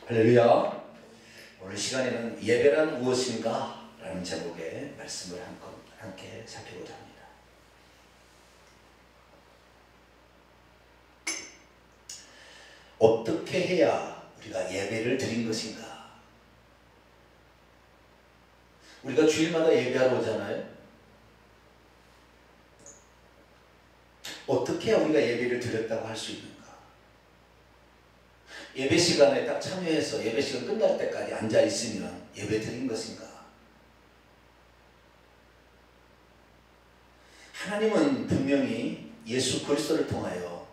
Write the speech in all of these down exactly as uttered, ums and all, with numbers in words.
할렐루야. 오늘 시간에는 예배란 무엇인가? 라는 제목의 말씀을 함께 살펴보자 합니다. 어떻게 해야 우리가 예배를 드린 것인가? 우리가 주일마다 예배하러 오잖아요. 어떻게 해야 우리가 예배를 드렸다고 할 수 있는가? 예배 시간에 딱 참여해서 예배 시간 끝날 때까지 앉아 있으면 예배 드린 것인가? 하나님은 분명히 예수 그리스도를 통하여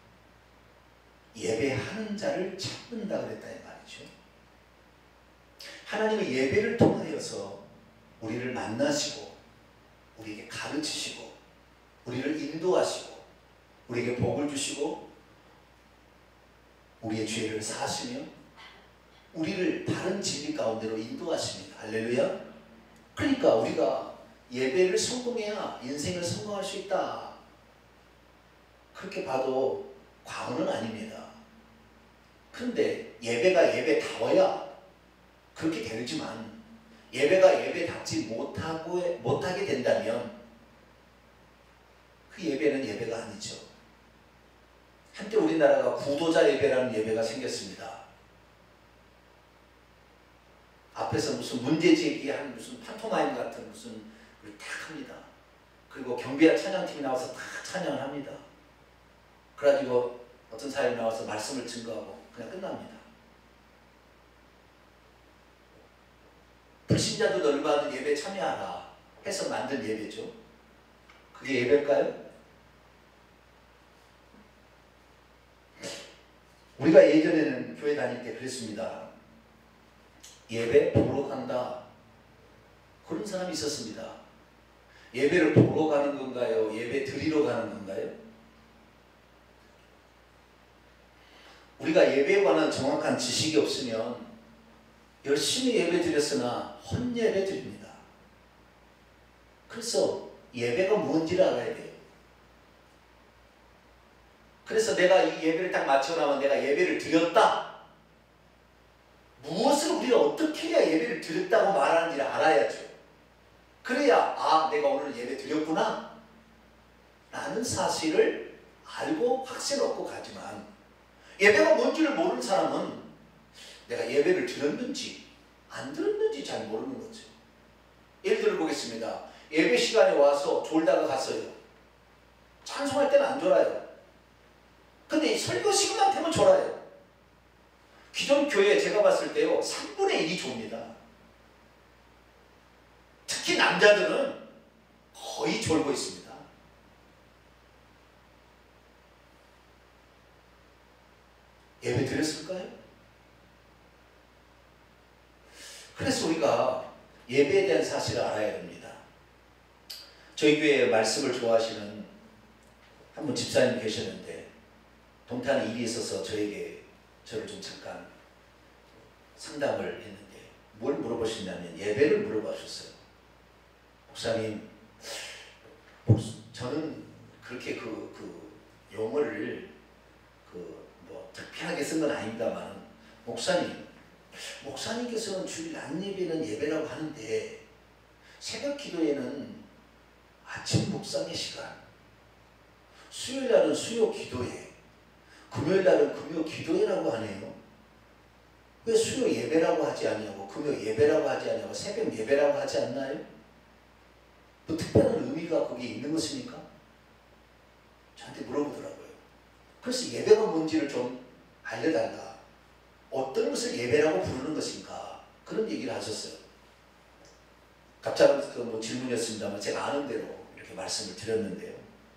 예배하는 자를 찾는다 그랬다 이 말이죠. 하나님은 예배를 통하여서 우리를 만나시고 우리에게 가르치시고 우리를 인도하시고 우리에게 복을 주시고 우리의 죄를 사하시며 우리를 바른 진리 가운데로 인도하십니다. 할렐루야. 그러니까 우리가 예배를 성공해야 인생을 성공할 수 있다, 그렇게 봐도 과언은 아닙니다. 그런데 예배가 예배다워야 그렇게 되지만 예배가 예배답지 못하고, 못하게 된다면 그 예배는 예배가 아니죠. 한때 우리나라가 구도자 예배라는 예배가 생겼습니다. 앞에서 무슨 문제제기한 무슨 판토마임 같은 무슨 걸 탁 합니다. 그리고 경비와 찬양팀이 나와서 탁 찬양을 합니다. 그래가지고 어떤 사람이 나와서 말씀을 증거하고 그냥 끝납니다. 불신자도 열받은 예배 참여하라 해서 만든 예배죠. 그게 예배일까요? 우리가 예전에는 교회 다닐 때 그랬습니다. 예배 보러 간다, 그런 사람이 있었습니다. 예배를 보러 가는 건가요? 예배 드리러 가는 건가요? 우리가 예배에 관한 정확한 지식이 없으면 열심히 예배 드렸으나 헛예배 드립니다. 그래서 예배가 뭔지를 알아야 돼요. 그래서 내가 이 예배를 딱 마치고 나면 내가 예배를 드렸다, 무엇을 우리가 어떻게 해야 예배를 드렸다고 말하는지를 알아야죠. 그래야 아, 내가 오늘 예배 드렸구나 라는 사실을 알고 확신 얻고 가지만, 예배가 뭔지를 모르는 사람은 내가 예배를 드렸는지 안 들었는지 잘 모르는 거죠. 예를 들어 보겠습니다. 예배 시간에 와서 졸다가 갔어요. 찬송할 때는 안 졸아요. 근데 설교 시간만 되면 졸아요. 기존 교회 제가 봤을 때요, 삼분의 일이 졸립니다. 특히 남자들은 거의 졸고 있습니다. 예배 드렸을까요? 그래서 우리가 예배에 대한 사실을 알아야 됩니다. 저희 교회에 말씀을 좋아하시는 한 분 집사님 계셨는데 동탄에 일이 있어서 저에게 저를 좀 잠깐 상담을 했는데 뭘 물어보셨냐면 예배를 물어보셨어요. 목사님, 저는 그렇게 그, 그 용어를 그 뭐 특별하게 쓴 건 아닙니다만, 목사님, 목사님께서는 주일 낮 예배는 예배라고 하는데 새벽 기도에는 아침 묵상의 시간, 수요일 날은 수요 기도회, 금요일 날은 금요 기도회라고 하네요. 왜 수요 예배라고 하지 않냐고, 금요 예배라고 하지 않냐고, 새벽 예배라고 하지 않나요? 뭐 특별한 의미가 거기에 있는 것입니까? 저한테 물어보더라고요. 그래서 예배가 뭔지를 좀 알려달라, 어떤 것을 예배라고 부르는 것인가, 그런 얘기를 하셨어요. 갑자기 그 뭐 질문이었습니다만 제가 아는 대로 이렇게 말씀을 드렸는데요.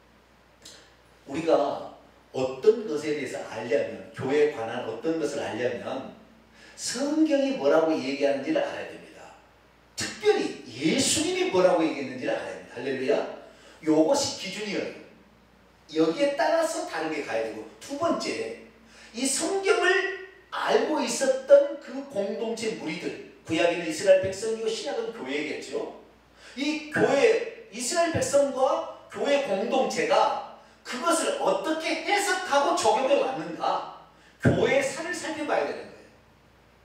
우리가 어떤 것에 대해서 알려면, 교회에 관한 어떤 것을 알려면 성경이 뭐라고 얘기하는지를 알아야 됩니다. 특별히 예수님이 뭐라고 얘기했는지를 알아야 됩니다. 할렐루야. 요것이 기준이에요. 여기에 따라서 다르게 가야 되고, 두 번째, 이 성경을 알고 있었던 그 공동체 무리들, 구약에는 이스라엘 백성이고 신약은 교회겠죠. 이 교회, 이스라엘 백성과 교회 공동체가 그것을 어떻게 해석하고 적용해 왔는가, 교회의 산을 살펴봐야 되는 거예요.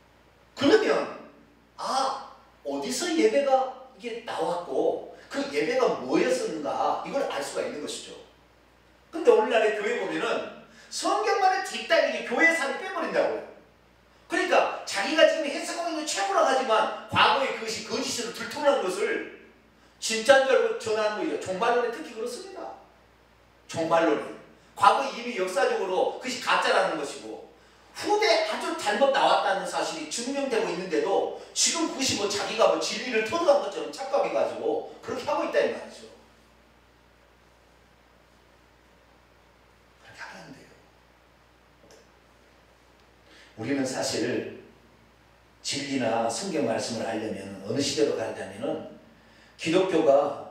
이 땅에 교회사를 빼버린다고요. 그러니까 자기가 지금 해석하고 있는 최고라고 하지만 과거에 그것이 거짓으로 들통난 것을 진짜인 줄 알고 전하는 거예요. 종말론에 특히 그렇습니다. 종말론에 과거 이미 역사적으로 그것이 가짜라는 것이고 후대 아주 잘못 나왔다는 사실이 증명되고 있는데도 지금 그것이 뭐 자기가 뭐 진리를 터득한 것처럼 착각해가지고 그렇게 하고 있다 이 말이죠. 그렇게 하면 안 돼요. 우리는 사실 진리나 성경 말씀을 알려면 어느 시대로 가냐면은 기독교가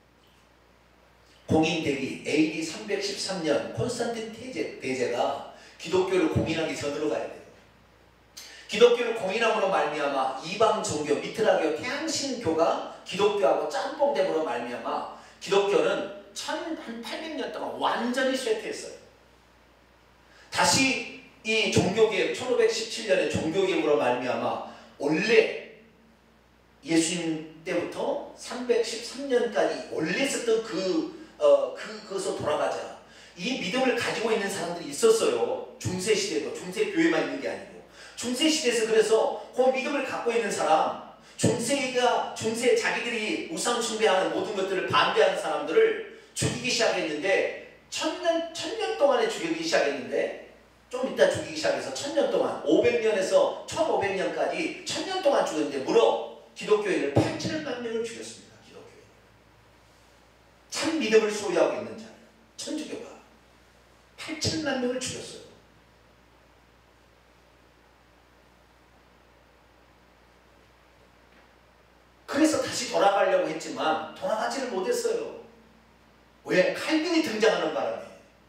공인되기 에이디 삼백십삼 년 콘스탄틴 대제, 대제가 기독교를 공인하기 전으로 가야 돼요. 기독교를 공인함으로 말미암아 이방 종교 미트라교 태양신교가 기독교하고 짬뽕됨으로 말미암아 기독교는 천팔백 년 동안 완전히 쇠퇴했어요. 다시 이 종교개혁 천오백십칠 년에 종교개혁으로 말미암아 원래 예수님 때부터 삼백십삼 년까지 원래 있었던 그, 어, 그, 그것으로 돌아가자. 이 믿음을 가지고 있는 사람들이 있었어요. 중세시대도 중세교회만 있는 게 아니고 중세시대에서 그래서 그 믿음을 갖고 있는 사람 중세가 중세 자기들이 우상 숭배하는 모든 것들을 반대하는 사람들을 죽이기 시작했는데 천년 천년 동안에 죽이기 시작했는데 좀 이따 죽이기 시작해서 천년 동안 오백 년에서 천오백 년까지 천년 동안 죽였는데 무려 기독교인을 팔천만 명을 죽였습니다. 기독교인 참 믿음을 소유하고 있는 자 천주교가 팔천만 명을 죽였어요. 그래서 다시 돌아가려고 했지만 돌아가지를 못했어요. 왜? 칼빈이 등장하는 바람에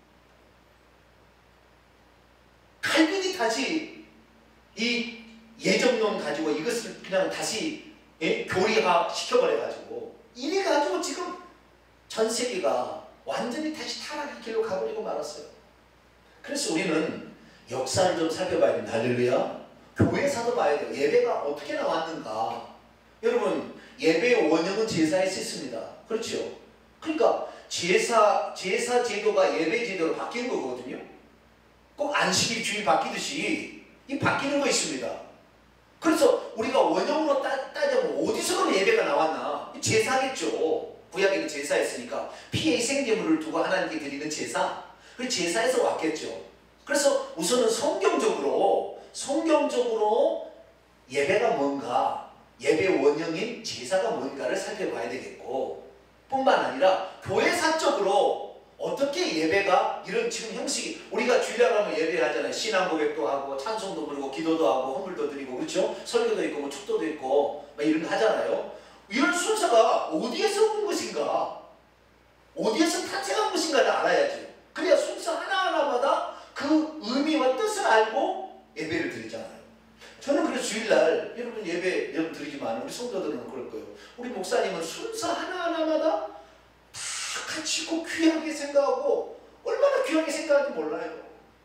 칼빈이 다시 이 예정론 가지고 이것을 그냥 다시 예? 교리화 시켜버려가지고 이래가지고 지금 전 세계가 완전히 다시 타락의 길로 가버리고 말았어요. 그래서 우리는 역사를 좀 살펴봐야 됩니다. 할렐루야. 교회사도 봐야 돼요. 예배가 어떻게 나왔는가. 여러분 예배의 원형은 제사에서 있습니다. 그렇죠? 그러니까 제사, 제사 제도가 예배 제도로 바뀐 거거든요. 꼭 안식일 주일 바뀌듯이 이 바뀌는 거 있습니다. 그래서 우리가 원형으로 따, 따져보면 어디서 그럼 예배가 나왔나? 제사겠죠. 구약에는 제사였으니까 피의 희생제물을 두고 하나님께 드리는 제사. 그 제사에서 왔겠죠. 그래서 우선은 성경적으로 성경적으로 예배가 뭔가 예배 원형인 제사가 뭔가를 살펴봐야 되겠고 뿐만 아니라 교회사적으로 어떻게 예배가 이런 지금 형식이 우리가 주일날 하면 예배하잖아요. 신앙 고백도 하고 찬송도 부르고 기도도 하고 헌물도 드리고 그렇죠? 설교도 있고 뭐 축도도 있고 막 이런 거 하잖아요. 이런 순서가 어디에서 온 것인가? 어디에서 탄생한 것인가를 알아야죠. 그래야 순서 하나하나마다 그 의미와 뜻을 알고 예배를 드리잖아요. 저는 그래서 주일날 여러분 예배 여러분 드리지만 우리 성도들은 그럴 거예요. 우리 목사님은 순서 하나하나마다 다 가치고 귀하게 생각하고 얼마나 귀하게 생각하는지 몰라요.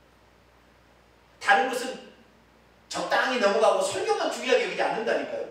다른 것은 적당히 넘어가고 설교만 중요하게 여기지 않는다니까요.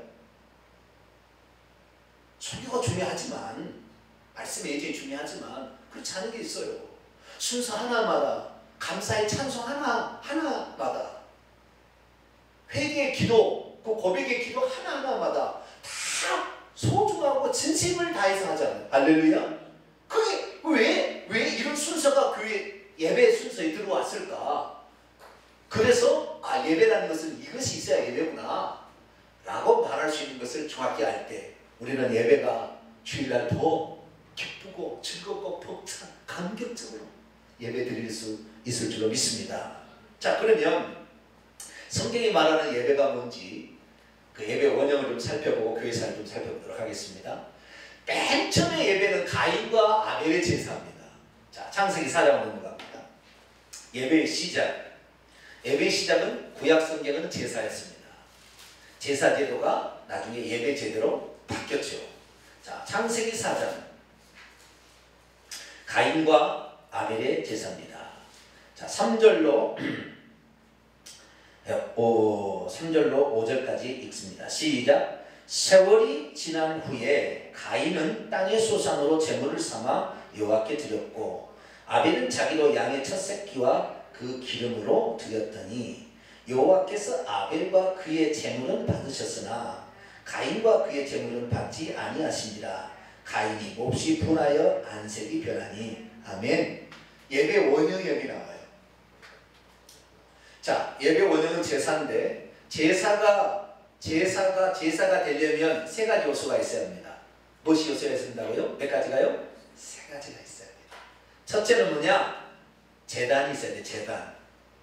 설교가 중요하지만 말씀의 예제이 중요하지만 그렇지 않은 게 있어요. 순서 하나마다 감사의 찬송 하나 하나마다 회개의 기도 그 고백의 기도 하나하나마다 다 소중하고 진심을 다해서 하잖아요. 할렐루야. 그게 왜, 왜 이런 순서가 교회 예배 순서에 들어왔을까? 그래서 아 예배라는 것은 이것이 있어야 예배구나 라고 말할 수 있는 것을 정확히 알 때 우리는 예배가 주일날 더 기쁘고 즐겁고 벅찬 감격적으로 예배 드릴 수 있을 줄로 믿습니다. 자 그러면 성경이 말하는 예배가 뭔지 그 예배 원형을 좀 살펴보고 교회사를 좀 살펴보도록 하겠습니다. 맨 처음에 예배는 가인과 아벨의 제사입니다. 자 창세기 사 장으로 넘어갑니다. 예배의 시작. 예배의 시작은 구약 성경은 제사였습니다. 제사 제도가 나중에 예배 제도로 바뀌었죠. 자 창세기 사 장 가인과 아벨의 제사입니다. 자 삼 절로 오, 삼 절로 오 절까지 읽습니다. 시작. 세월이 지난 후에 가인은 땅의 소산으로 제물을 삼아 여호와께 드렸고 아벨은 자기로 양의 첫 새끼와 그 기름으로 드렸더니 여호와께서 아벨과 그의 제물은 받으셨으나 가인과 그의 제물은 받지 아니하시니라. 가인이 몹시 분하여 안색이 변하니. 아멘. 예배 원형이 나와요. 자, 예배 원형은 제사인데 제사가 제사가 제사가 되려면 세 가지 요소가 있어야 합니다. 무엇이 요소가 있어야 된다고요? 몇 가지가요? 세 가지가 있어야 합니다. 첫째는 뭐냐? 제단이 있어야 돼. 제단.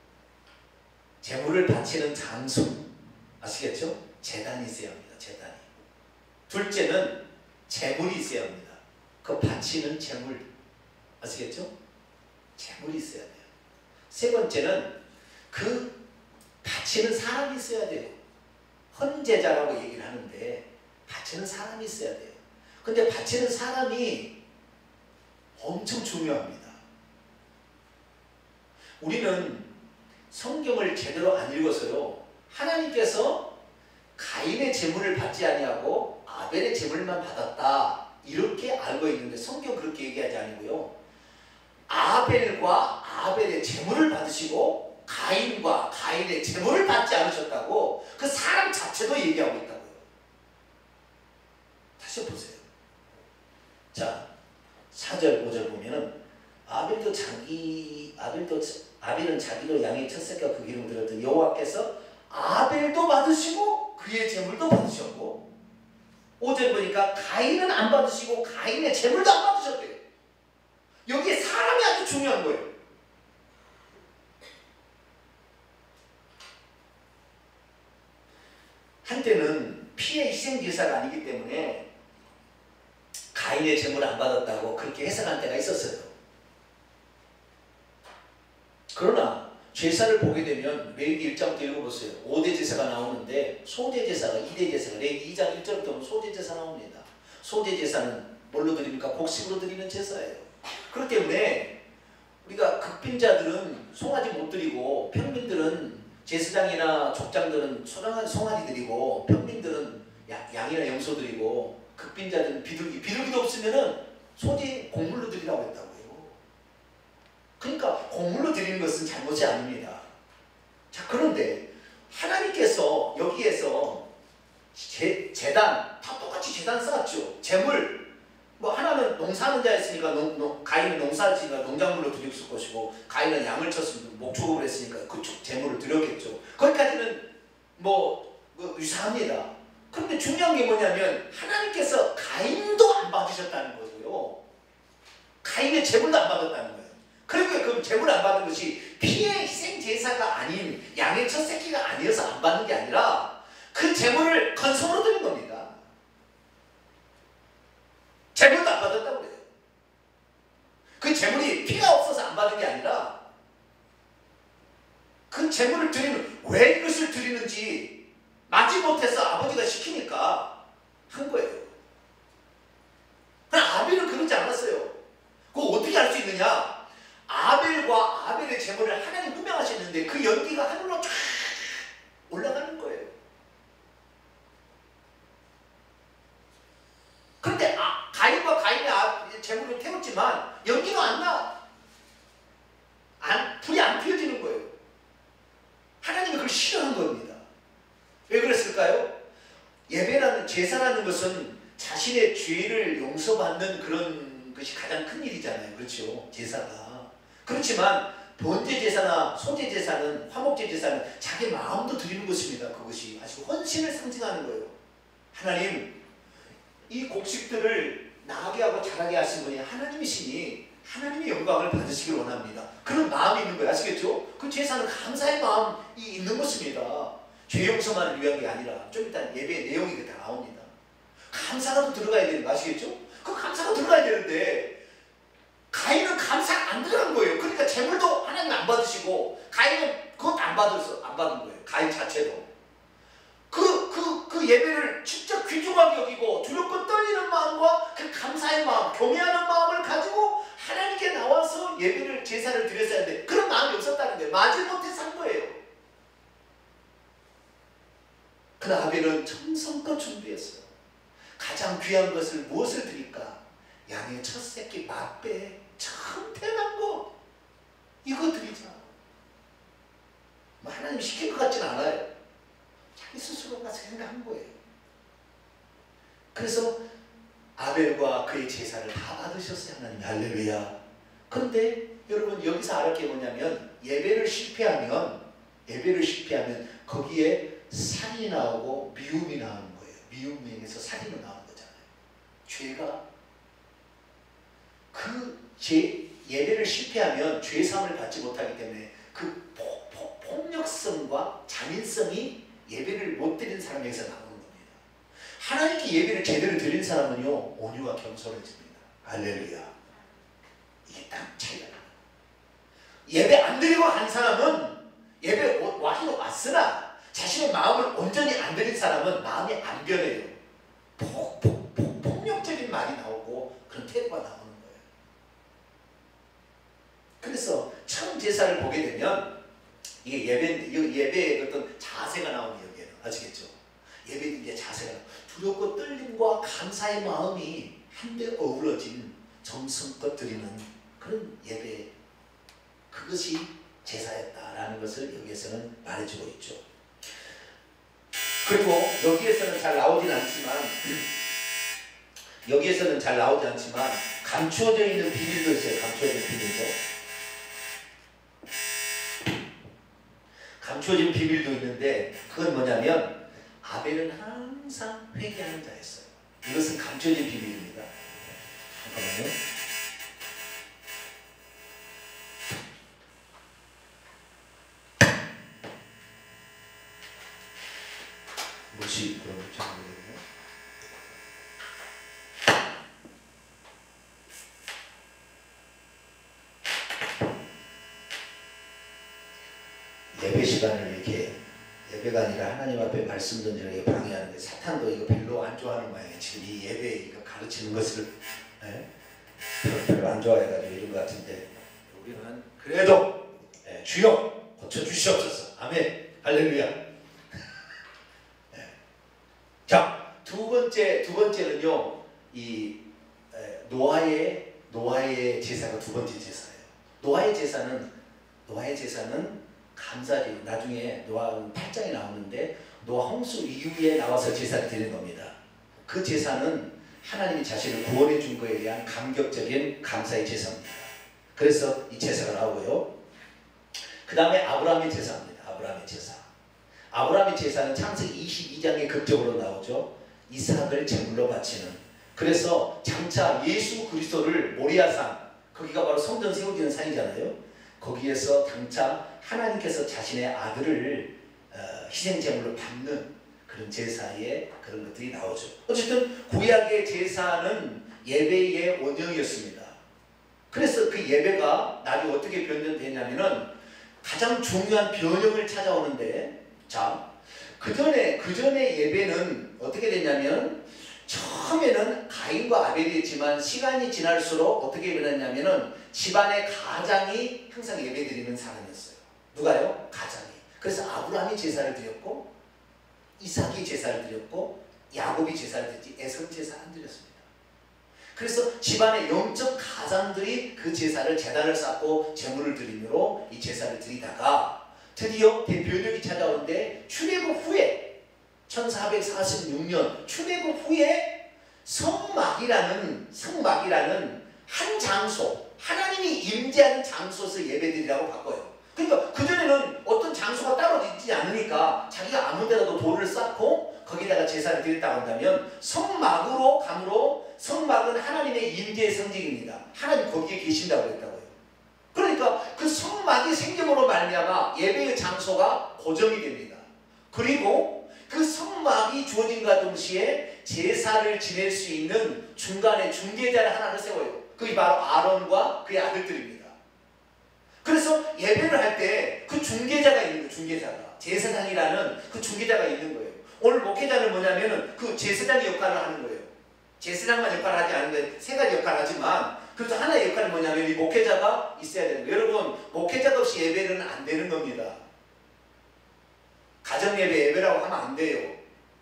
제물을 바치는 장소. 아시겠죠? 제단이 있어야 합니다. 제단이. 둘째는 제물이 있어야 합니다. 그 바치는 제물. 아시겠죠? 제물이 있어야 돼요. 세 번째는 그 바치는 사람이 있어야 돼요. 헌제자라고 얘기를 하는데 바치는 사람이 있어야 돼요. 근데 바치는 사람이 엄청 중요합니다. 우리는 성경을 제대로 안 읽어서요. 하나님께서 가인의 제물을 받지 아니하고 아벨의 제물만 받았다 이렇게 알고 있는데 성경 그렇게 얘기하지 아니고요. 아벨과 아벨의 제물을 받으시고 가인과 가인의 제물을 받지 않으셨다고 그 사람 자체도 얘기하고 있다고요. 다시 보세요. 자, 사 절 오 절 보면은 아벨도 자기 아벨도 아벨은 자기로 양의 첫 새끼와 그 기름 들었더니 여호와께서 아벨도 받으시고 그의 제물도 받으셨고, 오 절 보니까 가인은 안 받으시고 가인의 제물도 안 받으셨대요. 여기에 사람이 아주 중요한 거예요. 한때는 피의 희생 제사가 아니기 때문에 가인의 제물을 안 받았다고 그렇게 해석한 때가 있었어요. 그러나 제사를 보게 되면 레위기 일 장부터 읽어보세요. 오 대 제사가 나오는데 소대 제사가 이 대 제사가 레위기 이 장 일 절부터 보면 소대 제사 나옵니다. 소대 제사는 뭘로 드립니까? 곡식으로 드리는 제사예요. 그렇기 때문에 우리가 극빈자들은 송아지 못 드리고 평민들은 제사장이나 족장들은 소량한 송아지 드리고 평민들은 양이나 염소 드리고 극빈자들은 비둘기 비둘기도 없으면은 소대 곡물로 드리라고 했다고요. 그러니까 곡물로 드리는 것은 잘못이 아닙니다. 자, 그런데 하나님께서 여기에서 제, 제단 다 똑같이 제단 쌓았죠. 제물 뭐 하나는 농사하는 자였으니까 농, 농, 가인은 농사를 지니까 농작물로 드렸을 것이고 가인은 양을 쳤으니까 목축업을 했으니까 그쪽 제물을 드렸겠죠. 거기까지는 뭐, 뭐 유사합니다. 그런데 중요한 게 뭐냐면 하나님께서 가인도 안 받으셨다는 거고요. 가인의 제물도 안 받았다는 거예요. 그러니까 그 제물을 안 받은 것이 피의 희생 제사가 아닌 양의 첫 새끼가 아니어서 안 받는 게 아니라 그 제물을 건성으로 드린 겁니다. 제물도 안 받았다고 그래요. 그 제물이 피가 없어서 안 받은 게 아니라 그 제물을 드리는, 왜 이것을 드리는지 마지못해서 아버지가 시키니까 한 거예요. 그러나 아벨은 그러지 않았어요. 그거 어떻게 알 수 있느냐? 아벨과 아벨의 제물을 하나님 분명하셨는데 그 연기가 하늘로 쫙 올라가는 거예요. 그런데 아, 가인과 가인의 제물을 태웠지만 연기가 안 나. 안, 불이 안 피어지는 거예요. 하나님이 그걸 싫어한 겁니다. 왜 그랬을까요? 예배라는, 제사라는 것은 자신의 죄를 용서받는 그런 것이 가장 큰 일이잖아요. 그렇죠? 제사가. 그렇지만 번제 제사나 소제 제사는, 화목제 제사는 자기 마음도 드리는 것입니다. 그것이 아주 헌신을 상징하는 거예요. 하나님, 이 곡식들을 나게 하고 자라게 하신 분이 하나님이시니 하나님의 영광을 받으시길 원합니다. 그런 마음이 있는 거예요. 아시겠죠? 그 제사는 감사의 마음이 있는 것입니다. 죄 용서만을 위한 게 아니라, 좀 이따 예배 내용이 다 나옵니다. 감사가 또 들어가야 되는 거 아시겠죠? 그 감사가 들어가야 되는데 가인은 감사가 안 들어간 거예요. 그러니까 제물도 하나님 안 받으시고 가인은 그것도 안 받아서 안 받은 거예요. 가인 자체도. 그, 그, 그 예배를 진짜 귀중하게 여기고 두렵고 떨리는 마음과 그 감사의 마음, 경외하는 마음을 가지고 하나님께 나와서 예배를, 제사를 드렸어야 돼. 그런 마음이 없었다는 거예요. 마지못해서 한 거예요. 그러나 아벨은 정성껏 준비했어요. 가장 귀한 것을 무엇을 드릴까? 양의 첫 새끼 맛배 처음 태어난 거, 이거 드리자. 뭐 하나님이 시킨 것 같지는 않아요. 자기 스스로가 생각한 거예요. 그래서 아벨과 그의 제사를 다 받으셨어요. 하나님이. 할렐루야. 그런데 여러분 여기서 알을 게 뭐냐면 예배를 실패하면 예배를 실패하면 거기에 살이 나오고 미움이 나오는 거예요. 미움에서 살이 나오는 거잖아요. 죄가 그 제, 예배를 실패하면 죄사함을 받지 못하기 때문에 그 포, 포, 폭력성과 잔인성이 예배를 못 드린 사람에게서 나오는 겁니다. 하나님께 예배를 제대로 드린 사람은요 온유와 겸손해집니다. 할렐루야. 이게 딱 차이가 나요. 예배 안 드리고 간 사람은 예배 와기로 왔으나 자신의 마음을 온전히 안 드린 사람은 마음이 안 변해요. 폭, 폭, 폭, 폭력적인 말이 나오고 그런 태도가 나오는 거예요. 그래서 처음 제사를 보게 되면 이게 예배, 예배의 어떤 자세가 나오는 여기에는 아시겠죠? 예배의 자세가 두렵고 떨림과 감사의 마음이 한데 어우러진 정성껏 드리는 그런 예배, 그것이 제사였다라는 것을 여기에서는 말해주고 있죠. 그리고 여기에서는 잘 나오진 않지만 여기에서는 잘 나오지 않지만 감추어져 있는 비밀도 있어요. 감추어진 비밀도. 감추어진 비밀도 있는데 그건 뭐냐면 아벨은 항상 회개하는 자였어요. 이것은 감추어진 비밀입니다. 잠깐만요. 뭐지? 그럼 잠깐만요. 예배 시간을 이렇게 예배가 아니라 하나님 앞에 말씀 던지는 게 방해하는 게 사탄도 이거 별로 안 좋아하는 모양이에요. 지금 이 예배 이거 가르치는 것을 예? 별로, 별로 안 좋아해가지고 이런 것 같은데 우리는 그래도 예, 주여 고쳐주시옵소서. 아멘. 할렐루야. 예. 자, 두 번째 두 번째는요 이 에, 노아의 노아의 제사가 두 번째 제사예요. 노아의 제사는 노아의 제사는 감사리 나중에 노아 팔 장에 나오는데 노아 홍수 이후에 나와서 제사를 드리는 겁니다. 그 제사는 하나님이 자신을 구원해 준 것에 대한 감격적인 감사의 제사입니다. 그래서 이 제사가 나오고요. 그 다음에 아브라함의 제사입니다. 아브라함의 제사. 아브라함의 제사는 창세기 이십이 장에 극적으로 나오죠. 이삭을 제물로 바치는. 그래서 장차 예수 그리스도를 모리아산, 거기가 바로 성전 세워지는 산이잖아요. 거기에서 장차 하나님께서 자신의 아들을 어, 희생제물로 받는 그런 제사의 그런 것들이 나오죠. 어쨌든 구약의 제사는 예배의 원형이었습니다. 그래서 그 예배가 나중에 어떻게 변경되냐면은 가장 중요한 변형을 찾아오는데, 자, 그 전에 그 전에 예배는 어떻게 됐냐면 처음에는 가인과 아벨이었지만 시간이 지날수록 어떻게 변했냐면은 집안의 가장이 항상 예배드리는 사람이었어요. 누가요? 가장이. 그래서 아브라함이 제사를 드렸고 이삭이 제사를 드렸고 야곱이 제사를 드렸지 에서는 제사 안 드렸습니다. 그래서 집안의 영적 가장들이 그 제사를 제단을 쌓고 제물을 드림으로 이 제사를 드리다가 드디어 대변력이 찾아오는데 출애굽 후에 천사백사십육 년 출애굽 후에 성막이라는 성막이라는 한 장소, 하나님이 임재하는 장소에서 예배드리라고 바꿔요. 그러니까 그전에는 어떤 장소가 따로 있지 않으니까 자기가 아무 데라도 돌을 쌓고 거기다가 제사를 드렸다고 한다면 성막으로 감으로 성막은 하나님의 임재의 상징입니다. 하나님 거기에 계신다고 했다고요. 그러니까 그 성막이 생김으로 말미암아 예배의 장소가 고정이 됩니다. 그리고 그 성막이 주어진과 동시에 제사를 지낼 수 있는 중간에 중개자를 하나를 세워요. 그게 바로 아론과 그의 아들들입니다. 그래서 예배를 할 때 그 중개자가 있는 거예요. 중개자가. 제사장이라는 그 중개자가 있는 거예요. 오늘 목회자는 뭐냐면은 그 제사장의 역할을 하는 거예요. 제사장만 역할을 하지 않는 거예요. 세 가지 역할을 하지만 그래서 하나의 역할은 뭐냐면 이 목회자가 있어야 되는 거예요. 여러분 목회자가 없이 예배는 안 되는 겁니다. 가정예배 예배라고 하면 안 돼요.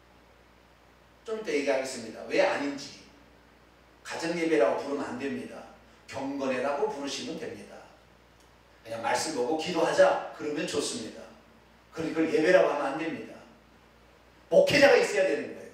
좀 이따 얘기하겠습니다. 왜 아닌지. 가정예배라고 부르면 안 됩니다. 경건회라고 부르시면 됩니다. 그냥 말씀 보고 기도하자 그러면 좋습니다. 그걸 예배라고 하면 안 됩니다. 목회자가 있어야 되는 거예요.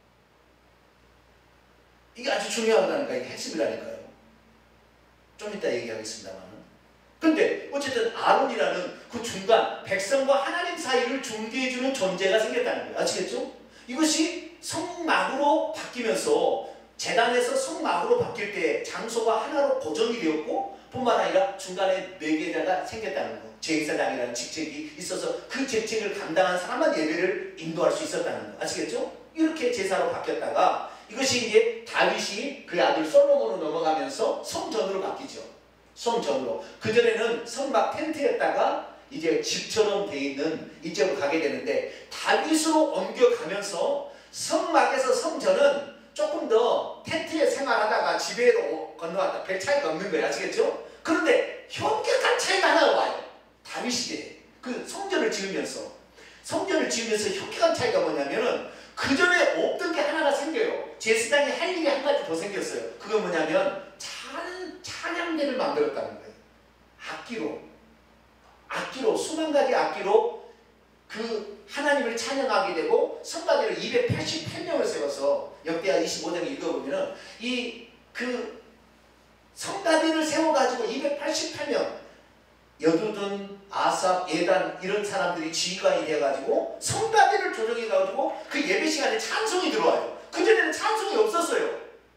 이게 아주 중요하다니까. 이게 핵심이라니까요. 좀 이따 얘기하겠습니다만. 근데 어쨌든 아론이라는 그 중간 백성과 하나님 사이를 중개해주는 존재가 생겼다는 거예요. 아시겠죠? 이것이 성막으로 바뀌면서 제단에서 성막으로 바뀔 때 장소가 하나로 고정이 되었고 뿐만 아니라 중간에 매개자가 생겼다는 거. 제사장이라는 직책이 있어서 그 직책을 감당한 사람만 예배를 인도할 수 있었다는 거. 아시겠죠? 이렇게 제사로 바뀌었다가 이것이 이제 다윗이 그의 아들 솔로몬으로 넘어가면서 성전으로 바뀌죠. 성전으로. 그전에는 성막 텐트였다가 이제 집처럼 돼 있는 이쪽으로 가게 되는데 다윗으로 옮겨가면서 성막에서 성전은 조금 더 텐트에 생활하다가 집에로 건너왔다. 별 차이가 없는 거예요. 아시겠죠? 그런데 현격한 차이가 하나 와요. 다윗 시대에 그 성전을 지으면서 성전을 지으면서 현격한 차이가 뭐냐면은 그 전에 없던 게 하나가 생겨요. 제사장이 할 일이 한 가지 더 생겼어요. 그건 뭐냐면 찬, 찬양대를 만들었다는 거예요. 악기로 악기로 수만 가지 악기로 그 하나님을 찬양하게 되고 성가대를 이백팔십팔 명을 세워서 역대하 이십오 장 읽어보면 이 그 성가대를 세워가지고 이백팔십팔 명 여두둔, 아삽, 예단 이런 사람들이 지휘관이 되어가지고 성가대를 조정해가지고 그 예배 시간에 찬송이 들어와요. 그전에는 찬송이 없었어요.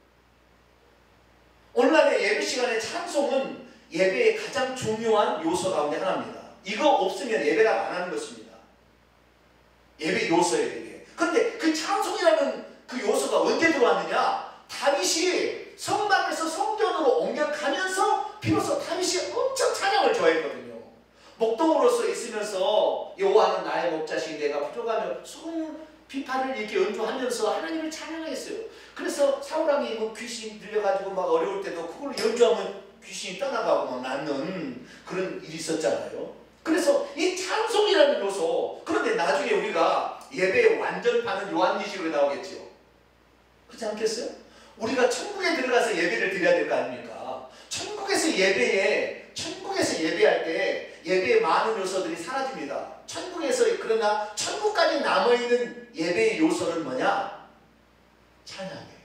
오늘날의 예배 시간에 찬송은 예배의 가장 중요한 요소 가운데 하나입니다. 이거 없으면 예배라고 안 하는 것입니다. 예배 요소예요, 이게. 그런데 그 찬송이라는 그 요소가 언제 들어왔느냐? 다윗이 성막에서 성전으로 옮겨가면서 비로소 다윗이 엄청 찬양을 좋아했거든요. 목동으로서 있으면서 여호와는 나의 목자시니 내가 부족하며 수금 비파를 이렇게 연주하면서 하나님을 찬양했어요. 그래서 사울왕이 뭐 귀신이 들려가지고 막 어려울 때도 그걸 연주하면 귀신이 떠나가고 막 낫는 그런 일이 있었잖아요. 그래서 이 찬송이라는 요소. 그런데 나중에 우리가 예배의 완전판은 요한계시록에 나오겠죠. 그렇지 않겠어요? 우리가 천국에 들어가서 예배를 드려야 될 거 아닙니까? 천국에서 예배에 천국에서 예배할 때 예배의 많은 요소들이 사라집니다. 천국에서 그러나 천국까지 남아있는 예배의 요소는 뭐냐? 찬양이에요.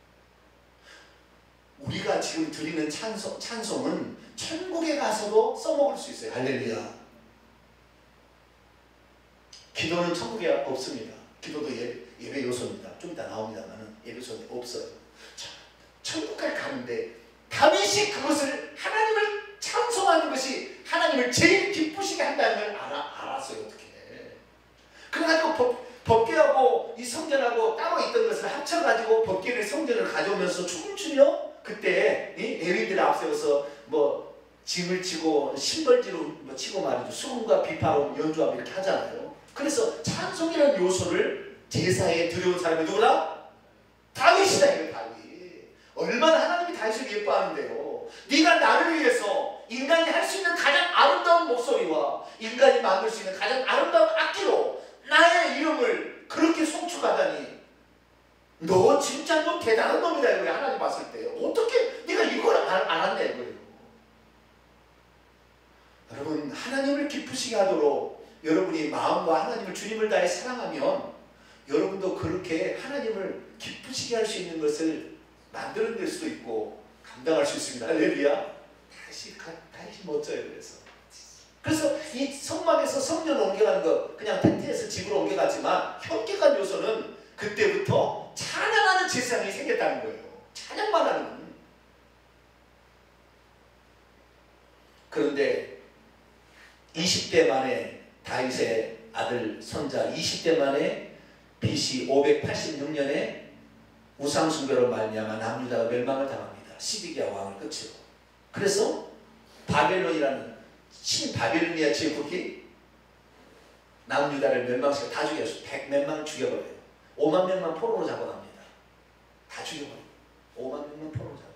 우리가 지금 드리는 찬송, 찬송은 천국에 가서도 써먹을 수 있어요. 할렐루야. 기도는 천국에 없습니다. 기도도 예배, 예배 요소입니다. 좀 이따 나옵니다만 예배 요소는 없어요. 천국까지 가는데 다윗이 그것을 하나님을 찬송하는 것이 하나님을 제일 기쁘시게 한다는 걸 알아, 알았어요. 어떻게 그래가지고 법, 법궤하고 이 성전하고 따로 있던 것을 합쳐가지고 법궤를 성전을 가져오면서 춤을 추며 그때 이 레위인들을 앞세워서 뭐 짐을 치고 심벌지로 뭐 치고 말이죠. 수금과 비파로 연주하고 이렇게 하잖아요. 그래서 찬송이라는 요소를 제사에 들여온 사람이 누구다? 다윗이다. 이거 다윗. 얼마나 하나님이 다윗을 예뻐하는데요. 네가 나를 위해서 인간이 할 수 있는 가장 아름다운 목소리와 인간이 만들 수 있는 가장 아름다운 악기로 나의 이름을 그렇게 송축하다니 너 진짜 너 대단한 놈이다. 이거 하나님 봤을 때 어떻게 네가 이걸 안, 알았냐 이거예요. 여러분 하나님을 기쁘시게 하도록 여러분이 마음과 하나님을 주님을 다해 사랑하면 여러분도 그렇게 하나님을 기쁘시게 할 수 있는 것을 만들어낼 수도 있고 감당할 수 있습니다. 할렐루야. 다시 다시 멋져요. 그래서 그래서 이 성막에서 성전 옮겨가는 거 그냥 텐트에서 집으로 옮겨갔지만 현격한 요소는 그때부터 찬양하는 제사장이 생겼다는 거예요. 찬양만 하는. 그런데 이십 대 만에 다윗의 아들 손자 이십 대 만에 비씨 오백팔십육 년에 우상숭배로 말미암아 남유다가 멸망을 당합니다. 시드기야 왕을 끝으로. 그래서 바벨론이라는 신바벨로니아 제국이 남유다를 멸망시켜 다 죽였어요. 백몇 명 죽여버려요. 오만 명만 포로로 잡아갑니다. 다 죽여버려요. 오만 명만 포로로 잡아요.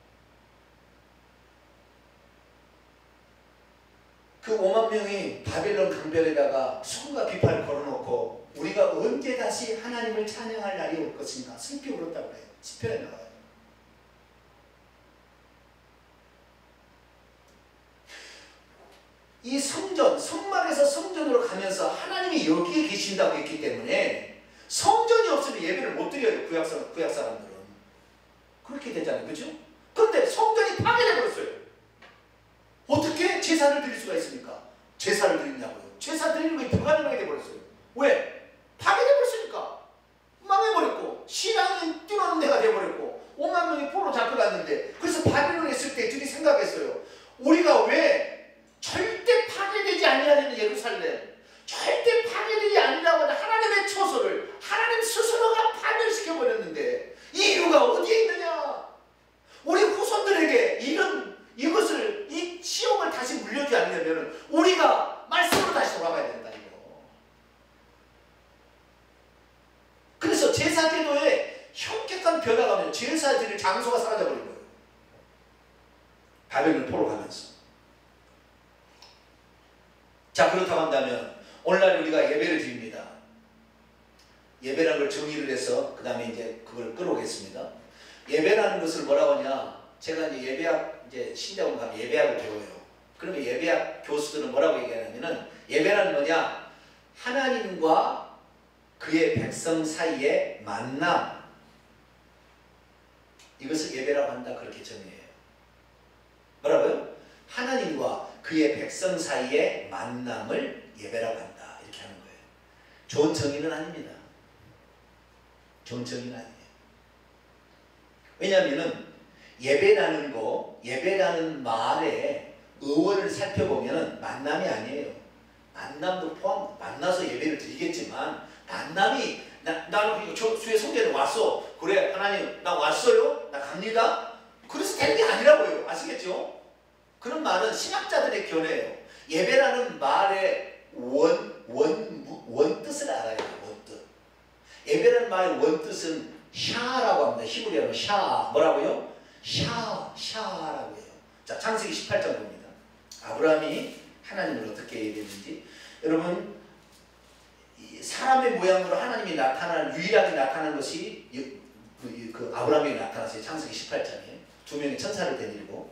그 오만 명이 바벨론 강변에다가 수금과 비파를 걸어놓고 우리가 언제 다시 하나님을 찬양할 날이 올 것인가 슬피 울었다고 해요. 시편에 나와요. 이 성전, 성막에서 성전으로 가면서 하나님 하나님이 여기에 계신다고 했기 때문에 성전이 없으면 예배를 못 드려요. 구약, 사람, 구약 사람들은. 그렇게 되잖아요. 그죠? 그런데 성전이 파괴되어버렸어요. 어떻게 제사를 드릴 수가 있습니까? 제사를 드리냐고요. 제사 드리는 게 불가능하게 되어버렸어요. 왜? 파괴되어버렸으니까. 망해버렸고 신앙이 뛰어노는 데가 되어버렸고 오만 명이 포로 잡혀갔는데, 그래서 바빌론에 있을 때 둘이 생각했어요. 우리가 왜 절대 파괴되지 아니하는 예루살렘, 절대 파괴되지 아니라고 하는 하나님의 처소를 하나님 스스로가 파멸시켜버렸는데 이유가 어디에 있느냐? 우리 후손들에게 이런 이것을 이 치욕을 다시 물려주지 않으려면 우리가 말씀으로 다시 돌아가야 된다 이거. 그래서 제사제도에 현격한 변화가 오면 제사 드릴 장소가 사라져버린 거예요. 바벨론 포로 가면서. 자, 그렇다고 한다면 오늘날 우리가 예배를 드립니다. 예배라는 걸 정의를 해서 그 다음에 이제 그걸 끌어오겠습니다. 예배라는 것을 뭐라고 하냐? 제가 이제 예배학 이제 신대원 가면 예배학을 배워요. 그러면 예배학 교수들은 뭐라고 얘기하냐면은 예배란 뭐냐? 하나님과 그의 백성 사이의 만남, 이것을 예배라고 한다, 그렇게 정의해요. 뭐라고요? 하나님과 그의 백성 사이의 만남을 예배라고 한다, 이렇게 하는 거예요. 좋은 정의는 아닙니다. 좋은 정의는 아니에요. 왜냐하면은 예배라는 거, 예배라는 말의 의원을 살펴보면은 만남이 아니에요. 만남도 포함, 만나서 예배를 드리겠지만 만남이 나, 나는 저 주의 성전에 왔어. 그래, 하나님 나 왔어요. 나 갑니다. 그래서 되는 게 아니라고요. 아시겠죠? 그런 말은 신학자들의 견해예요. 예배라는 말의 원, 원, 원뜻을 알아야 돼요. 원뜻. 예배라는 말의 원뜻은 샤라고 합니다. 히브리어로 샤. 뭐라고요? 샤, 샤라고 해요. 자, 창세기 십팔 장 봅니다. 아브라함이 하나님을 어떻게 예배했는지. 여러분, 사람의 모양으로 하나님이 나타난, 유일하게 나타난 것이 그, 그 아브라함에게 나타났어요. 창세기 십팔 장에 두 명의 천사를 데리고.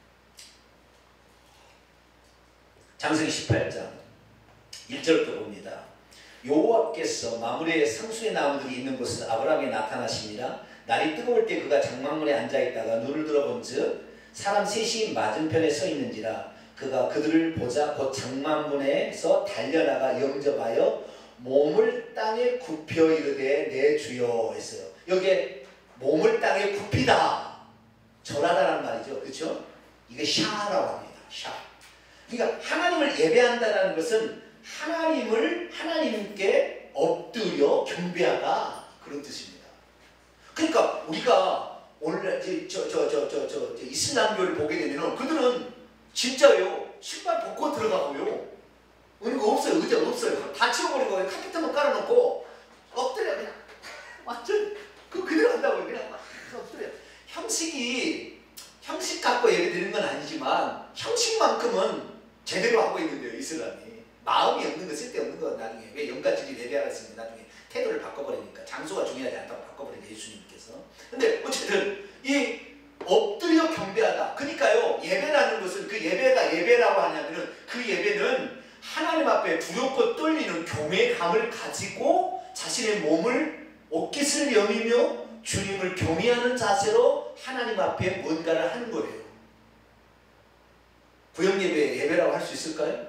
창세기 십팔 장 일 절부터 봅니다. 여호와께서 마므레 상수의 나무들이 있는 곳에서 아브라함에게 나타나십니다. 날이 뜨거울 때 그가 장막문에 앉아있다가 눈을 들어본즉 사람 셋이 맞은편에 서 있는지라. 그가 그들을 보자 곧 장막문에서 달려나가 영접하여 몸을 땅에 굽혀 이르되 내 주여 했어요. 여기에 몸을 땅에 굽히다, 절하다라는 말이죠. 그렇죠? 이게 샤라고 합니다. 샤. 그러니까 하나님을 예배한다는 것은 하나님을 하나님께 엎드려 경배하다, 그런 뜻입니다. 그러니까 우리가 오늘 저저저저 저 저 이슬람교를 보게 되면은 그들은 진짜요, 신발 벗고 들어가고요. 의미가 없어요. 의자가 없어요. 다 치워버리고 카페트만 깔아놓고 엎드려 그냥 완전 그 그대로 한다고요. 그냥 막 엎드려. 형식이 형식 갖고 예배 드리는 건 아니지만 형식만큼은 제대로 하고 있는데요. 이슬람이 마음이 없는 거, 쓸데없는 거. 나중에 왜 영가질이 예배하라 했습니다. 나중에 태도를 바꿔버리니까, 장소가 중요하지 않다고 바꿔버리니까 예수님께서. 근데 어쨌든 이 엎드려 경배하다. 그러니까요, 예배라는 것은 그 예배가 예배라고 하냐면은 그 예배는 하나님 앞에 두렵고 떨리는 경외감을 가지고 자신의 몸을 옷깃을 여미며 주님을 경외하는 자세로 하나님 앞에 뭔가를 하는 거예요. 구역예배 예배라고 할 수 있을까요?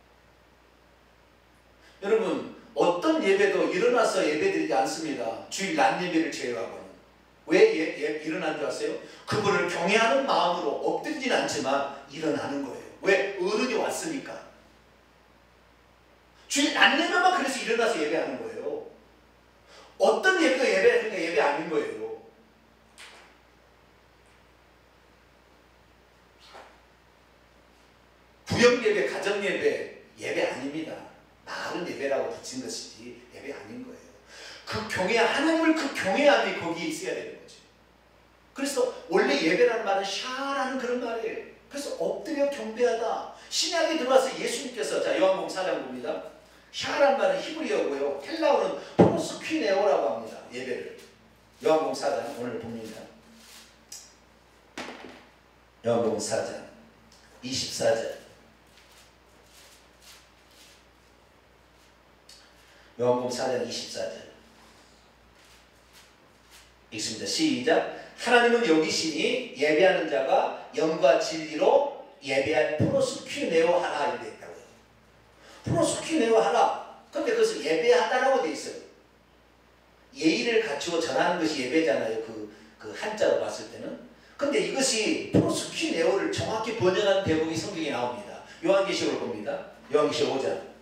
여러분, 어떤 예배도 일어나서 예배드리지 않습니다. 주일 낮 예배를 제외하고는. 왜 예, 예, 일어난 줄 아세요? 그분을 경외하는 마음으로 엎드리지는 않지만 일어나는 거예요. 왜? 어른이 왔으니까. 주일 낮 예배만 그래서 일어나서 예배하는 거예요. 어떤 예배도 예배하니까 예배 아닌 거예요. 구역예배, 가정예배, 예배 아닙니다. 말은 예배라고 붙인 것이지 예배 아닌 거예요. 그 경외, 하나님을 그 경외함이 거기에 있어야 되는 거죠. 그래서 원래 예배라는 말은 샤라는 그런 말이에요. 그래서 엎드려 경배하다. 신약에 들어와서 예수님께서, 자 요한복음 사 장 봅니다. 샤라는 말은 히브리어고요. 헬라어는 프로스퀴네오라고 합니다. 예배를. 요한복음 사 장 오늘 봅니다. 요한복음 사 장 이십사 절. 요한복음 사 장 이십사 절 읽습니다. 시작. 하나님은 여기시니 예배하는 자가 영과 진리로 예배할 프로스큐네오 하라 이렇게 있다고요. 프로스큐네오 하라. 근데 그것을 예배하다라고 돼 있어요. 예의를 갖추고 전하는 것이 예배잖아요. 그, 그 한자로 봤을 때는. 근데 이것이 프로스큐네오를 정확히 번역한 대목이 성경에 나옵니다. 요한계시록을 봅니다. 요한계시록 오 장.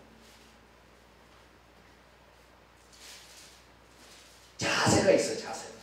자세가 있어요. 자세가.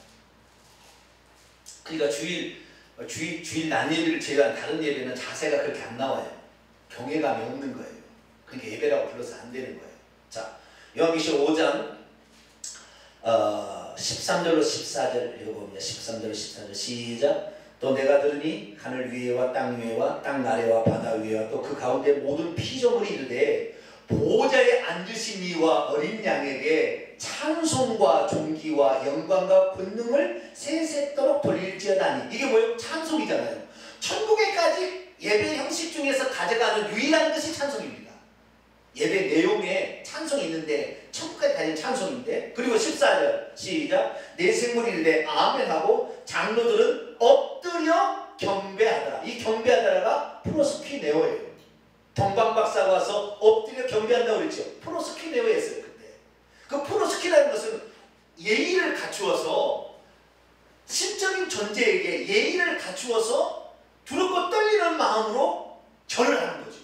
그러니까 주일 주일 주일 낮 예배를 제외한 다른 예배는 자세가 그렇게 안 나와요. 경외감이 없는 거예요. 그러니까 예배라고 불러서 안 되는 거예요. 자, 요한계시록 오 장 어, 십삼 절로 십사 절 읽어봅니다. 십삼 절로 십사 절 시작. 또 내가 들으니 하늘 위에와 땅 위에와 땅 아래와 바다 위에와 또 그 가운데 모든 피조물이 이르되 보호자에 앉으신 이와 어린 양에게 찬송과 존귀와 영광과 권능을 세세토록 돌릴지어다니. 이게 뭐예요? 찬송이잖아요. 천국에까지 예배 형식 중에서 가져가는 유일한 것이 찬송입니다. 예배 내용에 찬송이 있는데 천국까지 가는 찬송인데. 그리고 십사 절 시작. 내 생물이 이르되 아멘하고 장로들은 엎드려 경배하더라. 이 경배하더라가 프로스퀴네오예요. 동방박사가 와서 엎드려 경배한다고 그랬죠. 프로스퀴네오였어요. 그때 그 프로스퀴라는 것은 예의를 갖추어서 신적인 존재에게 예의를 갖추어서 두렵고 떨리는 마음으로 절을 하는 거죠.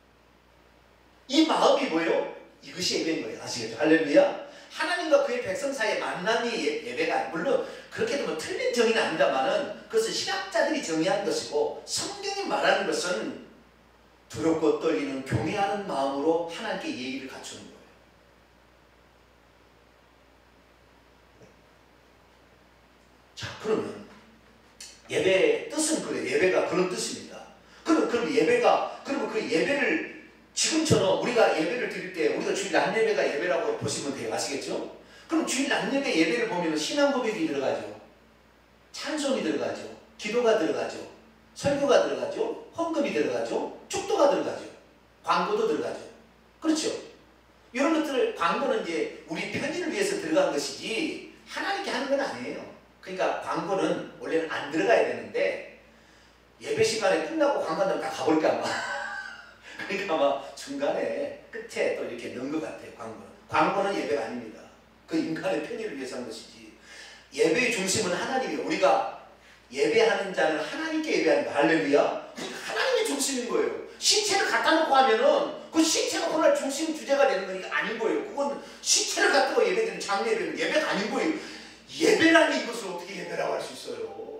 이 마음이 뭐예요? 이것이 예배인 거예요. 아시겠죠? 할렐루야. 하나님과 그의 백성 사이의 만남이 예, 예배가 물론 그렇게 되면 틀린 정의는 아닙니다만은 그것은 신학자들이 정의한 것이고 성경이 말하는 것은 두렵고 떨리는 경외하는 마음으로 하나님께 예의를 갖추는 거예요. 자, 그러면 예배의 뜻은 그래요. 예배가 그런 뜻입니다. 그럼, 그럼 예배가, 그러면 그 예배를 지금처럼 우리가 예배를 드릴 때 우리가 주일 낮 예배가 예배라고 보시면 돼요. 아시겠죠? 그럼 주일 낮 예배 예배를 보면 신앙 고백이 들어가죠. 찬송이 들어가죠. 기도가 들어가죠. 설교가 들어가죠. 헌금이 들어가죠. 축도가 들어가죠. 광고도 들어가죠. 그렇죠? 이런 것들을 광고는 이제 우리 편의를 위해서 들어간 것이지 하나님께 하는 건 아니에요. 그러니까 광고는 원래는 안 들어가야 되는데 예배 시간에 끝나고 광고하면 다 가볼까 아마. 그러니까 아마 중간에 끝에 또 이렇게 넣은 것 같아요. 광고는. 광고는 예배가 아닙니다. 그 인간의 편의를 위해서 한 것이지. 예배의 중심은 하나님이에요. 우리가 예배하는 자는 하나님께 예배하는 거. 할렐루야. 하나님이 중심인 거예요. 시체를 갖다 놓고 하면은 그 시체가 오늘 중심 주제가 되는 거니까 아닌 거예요. 그건 시체를 갖다가 예배드리는 장례 예배는 예배가 아닌 거예요. 예배라니 이것을 어떻게 예배라고 할 수 있어요?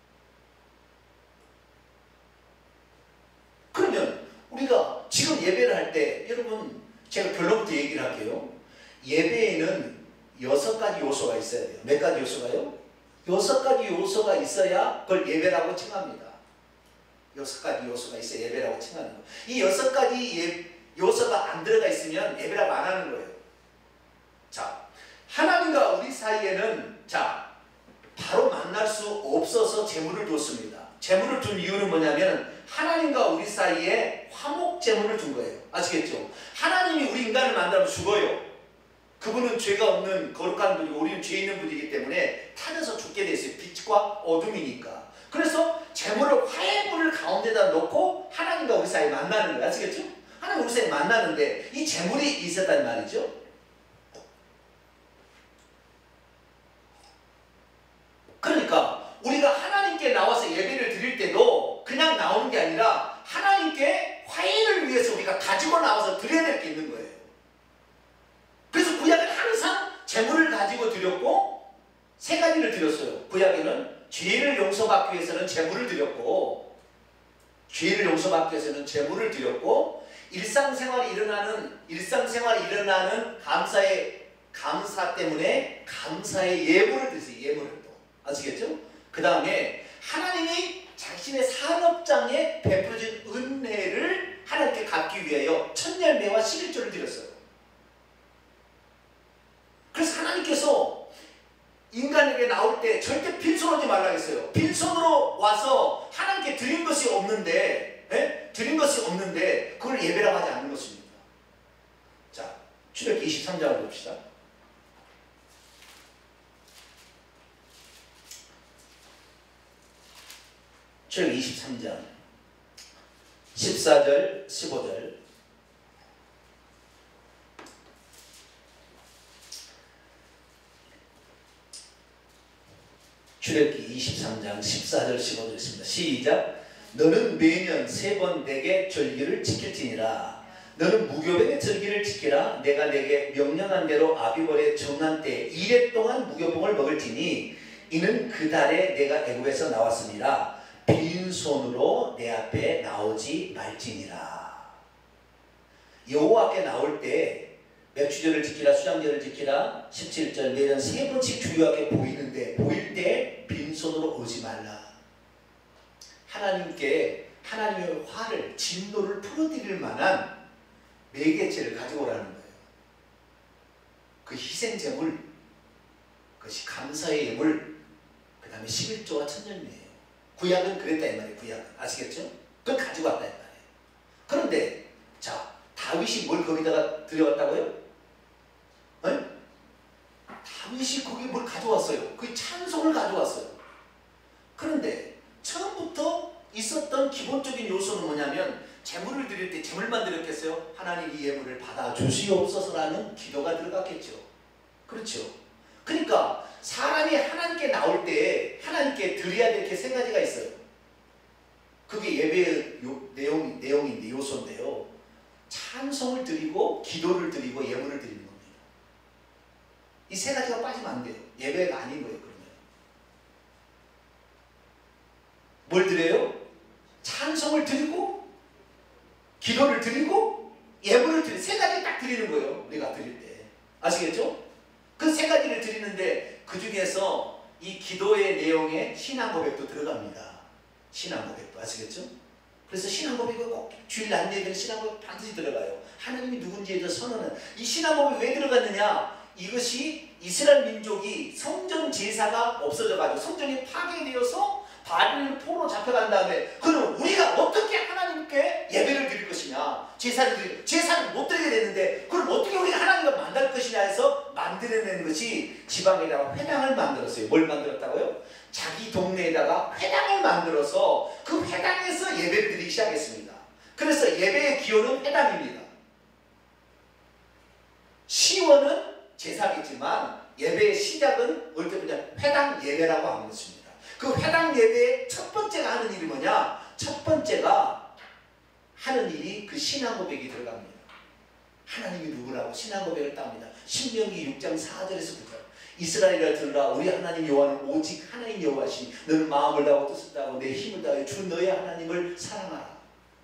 그러면 우리가 지금 예배를 할 때 여러분 제가 결론부터 얘기를 할게요. 예배에는 여섯 가지 요소가 있어야 돼요. 몇 가지 요소가요? 여섯 가지 요소가 있어야 그걸 예배라고 칭합니다. 여섯 가지 요소가 있어야 예배라고 칭하는 거예요. 이 여섯 가지 예, 요소가 안 들어가 있으면 예배라고 안 하는 거예요. 자, 하나님과 우리 사이에는 자 바로 만날 수 없어서 제물을 뒀습니다. 제물을 둔 이유는 뭐냐면 하나님과 우리 사이에 화목 제물을 둔 거예요. 아시겠죠? 하나님이 우리 인간을 만나면 죽어요. 그분은 죄가 없는 거룩한 분이고 우리는 죄 있는 분이기 때문에 타져서 죽게 돼 있어요. 빛과 어둠이니까. 그래서 제물을 화해물을 가운데다 놓고 하나님과 우리 사이에 만나는 거예요. 아시겠죠? 하나님 우리 사이에 만나는데 이 제물이 있었단 말이죠. 그러니까 우리가 하나님께 나와서 예배를 드릴 때도 그냥 나오는 게 아니라 하나님께 화해를 위해서 우리가 가지고 나와서 드려야 될 게 있는 거예요. 그래서 구약은 항상 제물을 가지고 드렸고 세 가지를 드렸어요. 구약에는 죄를 용서받기 위해서는 제물을 드렸고 죄를 용서받기 위해서는 제물을 드렸고 일상생활이 일어나는 일상생활이 일어나는 감사의 감사 때문에 감사의 예물을 드렸어요. 예물을 또 아시겠죠? 그 다음에 하나님이 자신의 산업장에 베풀어진 은혜를 하나님께 갚기 위하여 첫 열매와 십일조를 드렸어요. 그래서 하나님께서 인간에게 나올 때 절대 빈손 오지 말라 했어요. 빈손으로 와서 하나님께 드린 것이 없는데 에? 드린 것이 없는데 그걸 예배라고 하지 않는 것입니다. 자, 출애굽기 이십삼 장을 봅시다. 출애굽기 이십삼 장 십사 절 십오 절. 출애굽기 이십삼 장 십사 절 십오 절 있습니다. 시작. 너는 매년 세 번 내게 절기를 지킬지니라. 너는 무교병의 절기를 지키라. 내가 내게 명령한 대로 아비벌의 정한 때 이래 동안 무교병을 먹을지니 이는 그 달에 내가 애굽에서 나왔으니라. 빈손으로 내 앞에 나오지 말지니라. 여호와께 나올 때 맥주절을 지키라, 수장절을 지키라, 십칠 절 매년 세 번씩 주요하게 보이는데 보일 때 빈손으로 오지 말라. 하나님께 하나님의 화를, 진노를 풀어드릴 만한 매개체를 가지고 오라는 거예요. 그 희생제물, 그것이 감사의 예물, 그 다음에 십일조와 천년미예요. 구약은 그랬다 이 말이에요. 구약은. 아시겠죠? 그걸 가지고 왔다 이 말이에요. 그런데 자, 다윗이 뭘 거기다가 들여왔다고요? 네? 다윗이 거기에 뭘 가져왔어요. 그 찬송을 가져왔어요. 그런데 처음부터 있었던 기본적인 요소는 뭐냐면 제물을 드릴 때 제물만 드렸겠어요? 하나님 이 예물을 받아주시옵소서라는 기도가 들어갔겠죠. 그렇죠. 그러니까 사람이 하나님께 나올 때 하나님께 드려야 될 게 세 가지가 있어요. 그게 예배의 요, 내용, 내용인데 요소인데요. 찬송을 드리고 기도를 드리고 예물을 드리는 겁니다. 이 세 가지가 빠지면 안 돼요. 예배가 아닌 거예요. 그러면 뭘 드려요? 찬송을 드리고 기도를 드리고 예물을 드리고 세 가지 딱 드리는 거예요. 우리가 드릴 때. 아시겠죠? 그 세 가지를 드리는데 그 중에서 이 기도의 내용에 신앙 고백도 들어갑니다. 신앙 고백도. 아시겠죠? 그래서 신앙 고백이 꼭 주일 날 예배는 신앙 고백 반드시 들어가요. 하나님이 누군지에 대해서 선언은. 이 신앙 고백이 왜 들어갔느냐? 이것이 이스라엘 민족이 성전 제사가 없어져가지고 성전이 파괴되어서 바빌 포로 잡혀간 다음에 그럼 우리가 어떻게 하나님께 예배를 드릴 것이냐, 제사를 드릴, 제사를 못 드리게 되는데 그럼 어떻게 우리가 하나님과 만날 것이냐 해서 만들어낸 것이 지방에다가 회당을 만들었어요. 뭘 만들었다고요? 자기 동네에다가 회당을 만들어서 그 회당에서 예배를 드리기 시작했습니다. 그래서 예배의 기원은 회당입니다. 시원은 제사겠지만 예배의 시작은 어떻게 보면 회당 예배라고 하는 것입니다. 그 회당 예배의 첫 번째가 하는 일이 뭐냐? 첫 번째가 하는 일이 그 신앙 고백이 들어갑니다. 하나님이 누구라고 신앙 고백을 따옵니다. 신명기 육 장 사 절에서 구 절. 이스라엘아 들으라. 우리 하나님 여호와는 오직 하나님 여호와시니 너는 마음을 다하고 뜻을 다하고 내 힘을 다하여 주 너의 하나님을 사랑하라.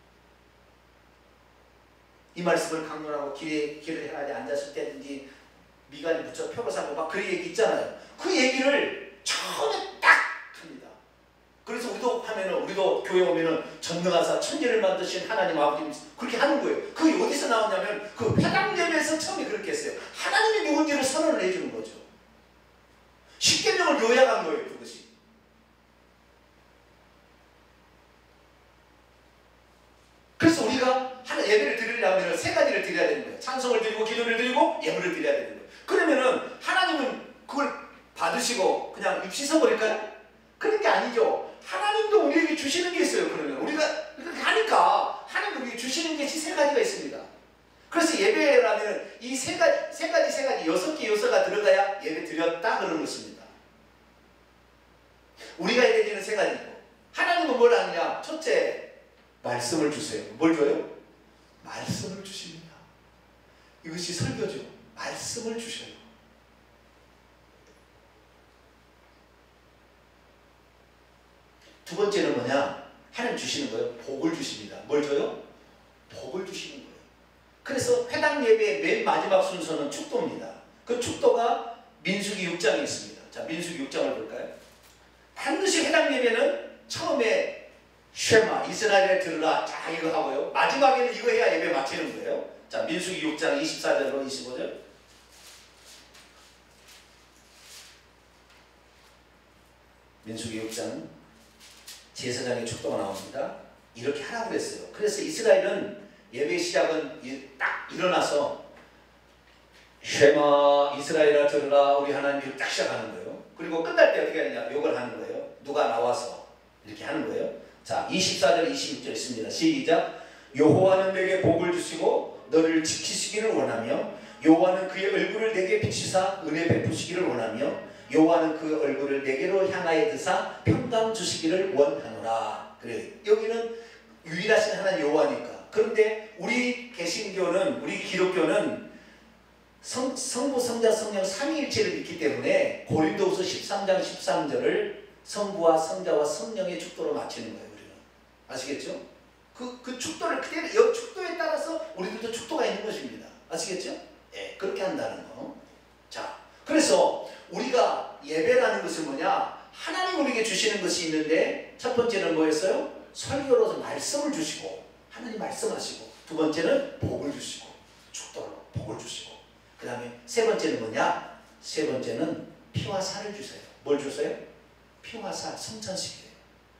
이 말씀을 강론하고 길에 길을 행하지 앉았을 때든지 미간에 붙여 표고 삼고 막 그 얘기 있잖아요. 그 얘기를 처음에 딱 합니다. 그래서 우리도 하면은 우리도 교회 오면은 전능하사 천지를 만드신 하나님 아버지 그렇게 하는 거예요. 그게 어디서 나오냐면 그 회당 예배에서 처음에 그렇게 했어요. 하나님이 누군지를 선언을 해주는 거죠. 십계명을 요약한 거예요. 그것이. 그래서 우리가 하나 예배를 드리려면 세 가지를 드려야 되는 거예요. 찬송을 드리고 기도를 드리고 예물을 드려야 되는 거예요. 그러면은 하나님은 그걸 받으시고 그냥 입 씻어버릴까요? 그런 게 아니죠. 하나님도 우리에게 주시는 게 있어요. 그러면 우리가 그렇게 하니까 하나님도 우리에게 주시는 것이 세 가지가 있습니다. 그래서 예배라면 이 세 가지, 세 가지, 세 가지, 여섯 개 요소가 들어가야 예배 드렸다 그런 것입니다. 우리가 해야 되는 세 가지고 하나님은 뭘 하느냐? 첫째, 말씀을 주세요. 뭘 줘요? 말씀을 주십니다. 이것이 설교죠. 말씀을 주셔요. 두 번째는 뭐냐? 하나님 주시는 거예요. 복을 주십니다. 뭘 줘요? 복을 주시는 거예요. 그래서 회당 예배의 맨 마지막 순서는 축도입니다. 그 축도가 민수기 육 장에 있습니다. 자, 민수기 육 장을 볼까요? 반드시 회당 예배는 처음에 쉐마, 이스라엘에 들으라, 자 이거 하고요. 마지막에는 이거 해야 예배 마치는 거예요. 자, 민수기 육 장 이십사 절로 이십오 절. 민수기 육 장 제사장의 축도가 나옵니다. 이렇게 하라고 그랬어요. 그래서 이스라엘은 예배 시작은 딱 일어나서 쉐마 이스라엘아 들으라 우리 하나님이 딱 시작하는 거예요. 그리고 끝날 때 어떻게 하느냐 욕을 하는 거예요. 누가 나와서 이렇게 하는 거예요. 자 이십사 절 이십육 절 있습니다. 시작. 여호와는 내게 복을 주시고 너를 지키시기를 원하며 여호와는 그의 얼굴을 내게 비추사 은혜 베푸시기를 원하며 여호와는 그 얼굴을 내게로 향하여 드사 평강 주시기를 원하노라. 그래 여기는 유일하신 하나님 여호와니까. 그런데 우리 개신교는 우리 기독교는 성, 성부 성자 성령 삼위일체를 믿기 때문에 고린도후서 십삼 장 십삼 절을 성부와 성자와 성령의 축도로 맞추는 거예요. 우리는 아시겠죠? 그, 그 축도를 그대로 여 축도에 따라서 우리들도 축도가 있는 것입니다. 아시겠죠? 예, 그렇게 한다는 거. 자, 그래서 우리가 예배라는 것은 뭐냐? 하나님 우리에게 주시는 것이 있는데 첫 번째는 뭐였어요? 설교로서 말씀을 주시고 하나님 말씀하시고 두 번째는 복을 주시고 축도로 복을 주시고 그 다음에 세 번째는 뭐냐? 세 번째는 피와 살을 주세요. 뭘 주세요? 피와 살, 성찬식이에요.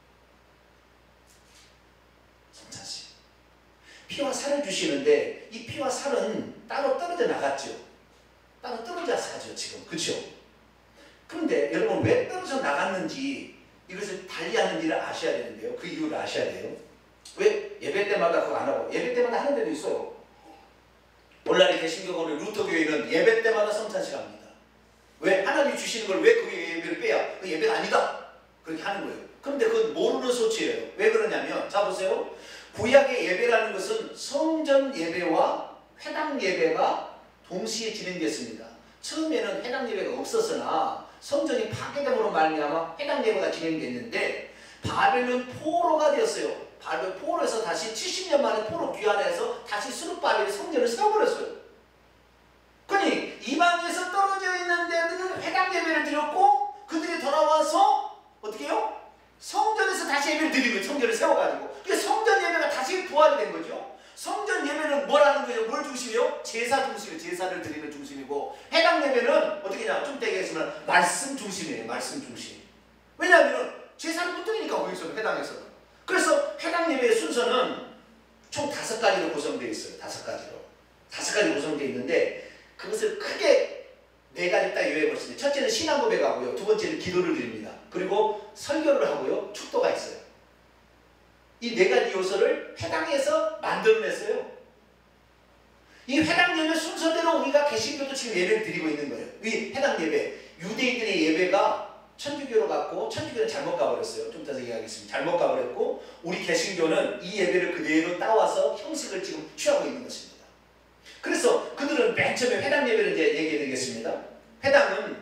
성찬식. 피와 살을 주시는데 이 피와 살은 따로 떨어져 나갔죠. 따로 떨어져서 하죠 지금. 그렇죠? 그런데 여러분 왜 떨어져 나갔는지 이것을 달리하는지를 아셔야 되는데요. 그 이유를 아셔야 돼요. 왜 예배 때마다 그거 안 하고 예배 때마다 하는 데도 있어요. 오늘날의 개신교는 루터 교회는 예배 때마다 성찬식 합니다. 왜? 하나님이 주시는 걸 왜 그 예배를 빼야? 그 예배가 아니다. 그렇게 하는 거예요. 그런데 그건 모르는 소치예요. 왜 그러냐면 자 보세요. 구약의 예배라는 것은 성전 예배와 회당 예배가 동시에 진행됐습니다. 처음에는 회당 예배가 없었으나 성전이 파괴됨으로 말미암아 회당 예배가 진행됐는데 바벨론 포로가 되었어요. 바벨론 포로에서 다시 칠십 년 만에 포로 귀환해서 다시 스룹바벨이 성전을 세워버렸어요. 그러니 이방에서 떨어져 있는 데들은 회당 예배를 드렸고 그들이 돌아와서 어떻게 해요? 성전에서 다시 예배를 드린 거예요. 성전을 세워가지고. 그러니까 성전 예배가 다시 부활이 된 거죠. 성전 예배는 뭐라는 거예요? 뭘 중심이요? 제사 중심이에요. 제사를 드리는 중심이고 회당 예배는 어떻게 냐 좀 떼겠으면 말씀 중심이에요. 말씀 중심. 왜냐하면 제사를 못 드리니까 거기서 회당에서는. 그래서 회당 예배의 순서는 총 다섯 가지로 구성되어 있어요. 다섯 가지로. 다섯 가지 구성되어 있는데 그것을 크게 네 가지 딱 요약해 볼 수 있어요. 첫째는 신앙 고백하고요. 두 번째는 기도를 드립니다. 그리고 설교를 하고요. 축도가 있어요. 이 네 가지 요소를 회당에서 만들어냈어요. 이 회당 예배 순서대로 우리가 개신교도 지금 예배를 드리고 있는 거예요. 이 회당 예배, 유대인들의 예배가 천주교로 갔고 천주교는 잘못 가버렸어요. 좀 이따 얘기하겠습니다. 잘못 가버렸고 우리 개신교는 이 예배를 그대로 따와서 형식을 지금 취하고 있는 것입니다. 그래서 그들은 맨 처음에 회당 예배를 이제 얘기해 드리겠습니다. 회당은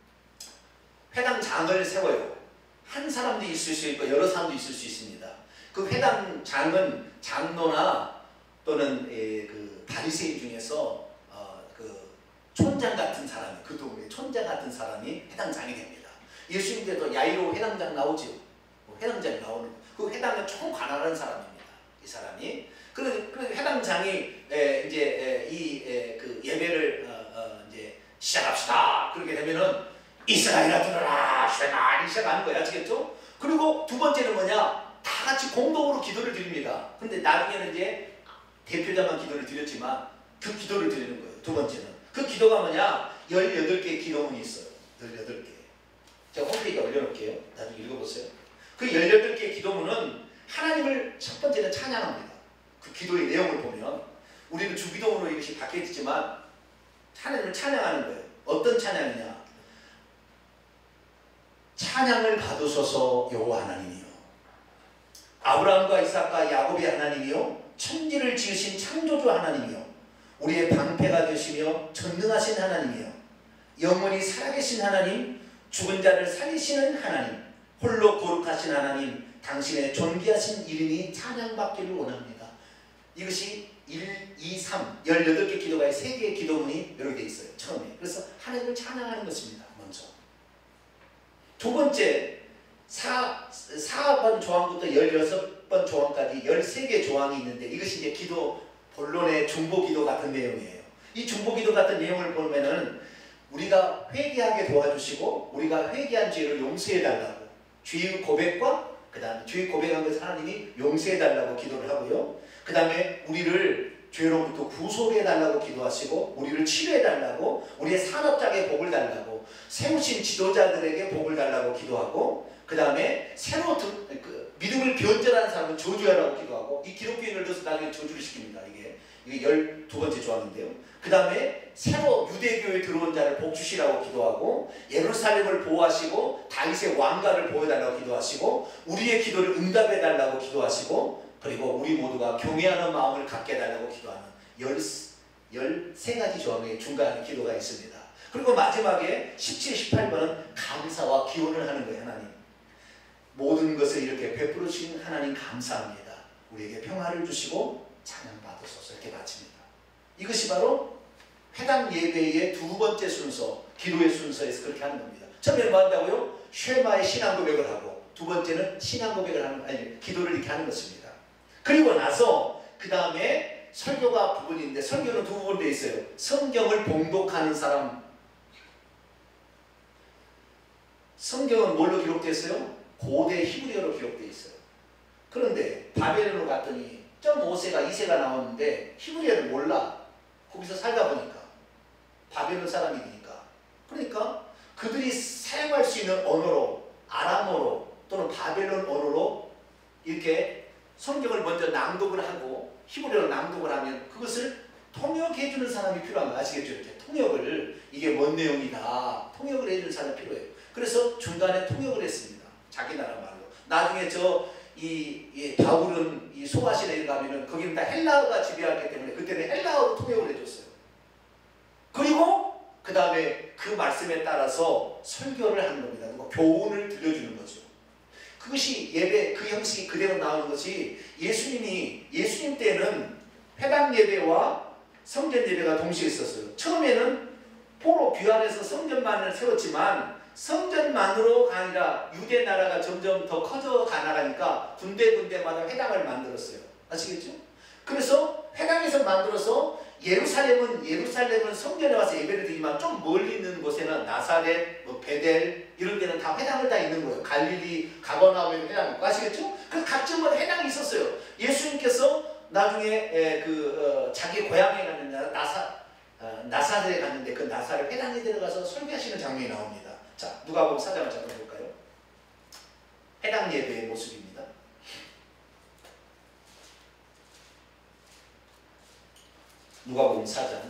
회당장을 세워요. 한 사람도 있을 수 있고 여러 사람도 있을 수 있습니다. 그 회당장은 장로나 또는 에, 그 바리새인 중에서 어, 그 촌장 같은 사람이 그 동네 촌장 같은 사람이 회당장이 됩니다. 예수님께도 야이로 회당장 나오죠. 회당장이 나오는 그 회당은 총 관할하는 사람입니다. 이 사람이 그래서 그 회당장이 에, 이제 에, 이 에, 그 예배를 어, 어, 이제 시작합시다. 그렇게 되면은 이스라엘아 들어라 쉐마 시작하는 거야. 아시겠죠? 그리고 두 번째는 뭐냐? 다 같이 공동으로 기도를 드립니다. 근데 나중에는 이제 대표자만 기도를 드렸지만 그 기도를 드리는 거예요. 두 번째는 그 기도가 뭐냐? 열여덟 개의 기도문이 있어요. 열여덟 개. 제가 홈페이지에 올려놓을게요. 나중에 읽어보세요. 그 열여덟 개의 기도문은 하나님을 첫 번째는 찬양합니다. 그 기도의 내용을 보면 우리는 주기도문으로 이것이 박혀있지만 하나님을 찬양하는 거예요. 어떤 찬양이냐? 찬양을 받으소서 여호와 하나님이요 아브라함과 이삭과 야곱의 하나님이요 천지를 지으신 창조주 하나님이요 우리의 방패가 되시며 전능하신 하나님이요 영원히 살아계신 하나님 죽은 자를 살리시는 하나님 홀로 거룩하신 하나님 당신의 존귀하신 이름이 찬양받기를 원합니다. 이것이 일, 이, 삼, 열여덟 개 기도가의 세 개의 기도문이 이렇게 되어 있어요. 처음에. 그래서 하나님을 찬양하는 것입니다. 먼저. 두 번째, 사, 사 번 조항부터 열여섯 번 조항까지 열세 개 조항이 있는데 이것이 이제 기도, 본론의 중보기도 같은 내용이에요. 이 중보기도 같은 내용을 보면은 우리가 회개하게 도와주시고 우리가 회개한 죄를 용서해달라고 죄의 고백과 그 다음에 죄의 고백한 것을 하나님이 용서해달라고 기도를 하고요. 그 다음에 우리를 죄로부터 구속해 달라고 기도하시고 우리를 치료해 달라고 우리의 산업장에 복을 달라고 세우신 지도자들에게 복을 달라고 기도하고 그 다음에 새로 드, 그 믿음을 변절하는 사람은 저주하라고 기도하고 이 기독교인을 넣어서 나중에 저주를 시킵니다. 이게 이게 열두 번째 조항인데요. 그 다음에 새로 유대교에 들어온 자를 복주시라고 기도하고 예루살렘을 보호하시고 다윗의 왕가를 보여달라고 기도하시고 우리의 기도를 응답해 달라고 기도하시고 그리고 우리 모두가 경외하는 마음을 갖게 해달라고 기도하는 열세 가지 조항의 중간에 기도가 있습니다. 그리고 마지막에 십칠, 십팔 번은 감사와 기원을 하는 거예요. 하나님 모든 것을 이렇게 베풀어 주신 하나님 감사합니다. 우리에게 평화를 주시고 찬양받으소서 이렇게 바칩니다. 이것이 바로 회당 예배의 두 번째 순서, 기도의 순서에서 그렇게 하는 겁니다. 처음에는 뭐 한다고요? 쉐마의 신앙 고백을 하고 두 번째는 신앙 고백을 하는, 아니 기도를 이렇게 하는 것입니다. 그리고 나서 그 다음에 설교가 부분인데 설교는 두 부분 되어 있어요. 성경을 봉독하는 사람. 성경은 뭘로 기록되어 어요? 고대 히브리어로 기록되어 있어요. 그런데 바벨론으로 갔더니 점 오 세가 이 세가 나오는데 히브리어를 몰라. 거기서 살다 보니까 바벨론 사람이니까. 그러니까 그들이 사용할 수 있는 언어로 아람어로 또는 바벨론 언어로 이렇게 성경을 먼저 낭독을 하고 히브리어로 낭독을 하면 그것을 통역해 주는 사람이 필요한 거 아시겠죠? 이렇게 통역을 이게 뭔 내용이다 통역을 해주는 사람이 필요해요. 그래서 중간에 통역을 했습니다. 자기 나라 말로. 나중에 저 이 이 바울은 이 소아시아에 가면은 거기는 다 헬라어가 지배하기 때문에 그때는 헬라어로 통역을 해줬어요. 그리고 그 다음에 그 말씀에 따라서 설교를 하는 겁니다. 그리고 교훈을 들려주는 거죠. 그것이 예배 그 형식이 그대로 나오는 것이 예수님이 예수님 때는 회당 예배와 성전 예배가 동시에 있었어요. 처음에는 포로 귀환해서 성전만을 세웠지만 성전만으로가 아니라 유대 나라가 점점 더 커져 가나가니까 군데군데마다 회당을 만들었어요. 아시겠죠? 그래서 회당에서 만들어서 예루살렘은 예루살렘은 성전에 와서 예배를 드리지만 좀 멀리 있는 곳에는 나사렛, 뭐 베델 이런 데는 다 회당을 다 있는 거예요. 갈릴리, 가버나움에 회당 있고 아시겠죠? 그 각지마다 회당이 있었어요. 예수님께서 나중에 에, 그 어, 자기 고향에 갔는데 나사 어, 나사렛에 갔는데 그 나사렛 회당에 들어가서 설교하시는 장면이 나옵니다. 자, 누가복음 사 장을 잠깐 볼까요? 회당 예배의 모습입니다. 누가복음 사 장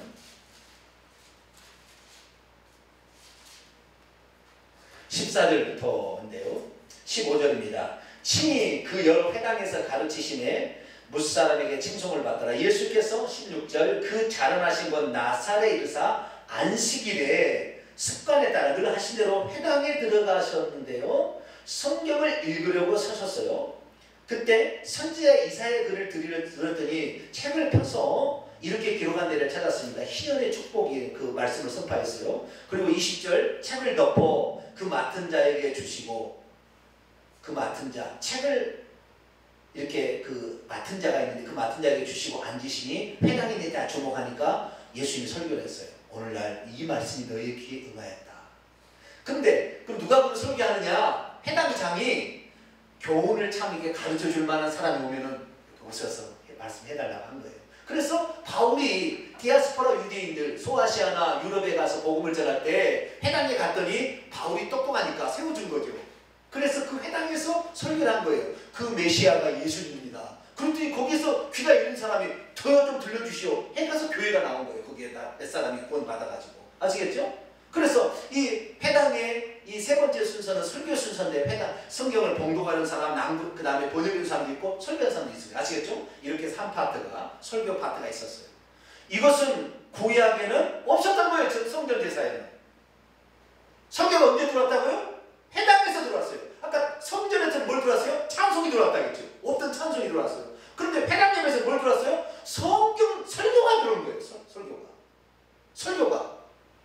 십사 절부터인데요. 십오 절입니다. 친히 그 여러 회당에서 가르치심에 무사람에게 칭송을 받더라. 예수께서 십육 절 그 자라나신 건 나사렛에 이르사 안식일에 습관에 따라 늘 하신 대로 회당에 들어가셨는데요. 성경을 읽으려고 서셨어요. 그때 선지자 이사야의 글을 들었더니 책을 펴서 이렇게 기록한 데를 찾았습니다. 희연의 축복이 그 말씀을 선포했어요. 그리고 이십 절 책을 덮어 그 맡은 자에게 주시고 그 맡은 자 책을 이렇게 그 맡은 자가 있는데 그 맡은 자에게 주시고 앉으시니 회당이 내다 주목하니까 예수님이 설교를 했어요. 오늘날 이 말씀이 너희의 귀에 응하였다. 그런데 그럼 누가 그걸 설교하느냐? 회당장이 교훈을 참 이게 가르쳐 줄 만한 사람이 오면은 오셔서 말씀해달라고 한 거예요. 그래서 바울이 디아스포라 유대인들 소아시아나 유럽에 가서 복음을 전할 때 회당에 갔더니 바울이 똑똑하니까 세워준 거죠. 그래서 그 회당에서 설교를 한 거예요. 그 메시아가 예수님입니다. 그런데 거기서 귀가 잃은 사람이 더 좀 들려주시오 해가서 교회가 나온 거예요. 거기에다 몇 사람이 구원 받아가지고. 아시겠죠? 그래서 이 회당의 이 세 번째 순서는 설교 순서인데 회당 성경을 봉독하는 사람, 낭독, 그 다음에 번역하는 사람도 있고 설교하는 사람도 있습니다. 아시겠죠? 이렇게 삼 파트가 설교 파트가 있었어요. 이것은 구약에는 없었던 거예요. 성전 제사에는. 설교가 언제 들어왔다고요? 회당에서 들어왔어요. 아까 성전에서 뭘 들어왔어요? 찬송이 들어왔다겠죠. 없던 찬송이 들어왔어요. 그런데 회당 예배에서 뭘 들어왔어요? 성경 설교가 들어온 거예요. 서, 설교가. 설교가.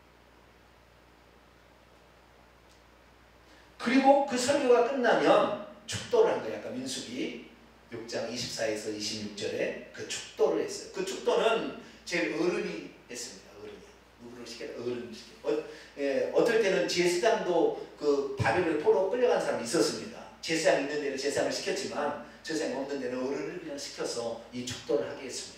그리고 그 설교가 끝나면 축도를 한 거예요. 아까 민수기 육 장 이십사에서 이십육 절에 그 축도를 했어요. 그 축도는 제일 어른이 했습니다. 어른이. 누구를 시켜야 어른을 시켜. 어, 예, 어떨 때는 제사장도 그 바벨론 포로 끌려간 사람이 있었습니다. 제사장 있는 데는 제사장을 시켰지만 제사장 없는 데는 어른을 그냥 시켜서 이 축도를 하게 했습니다.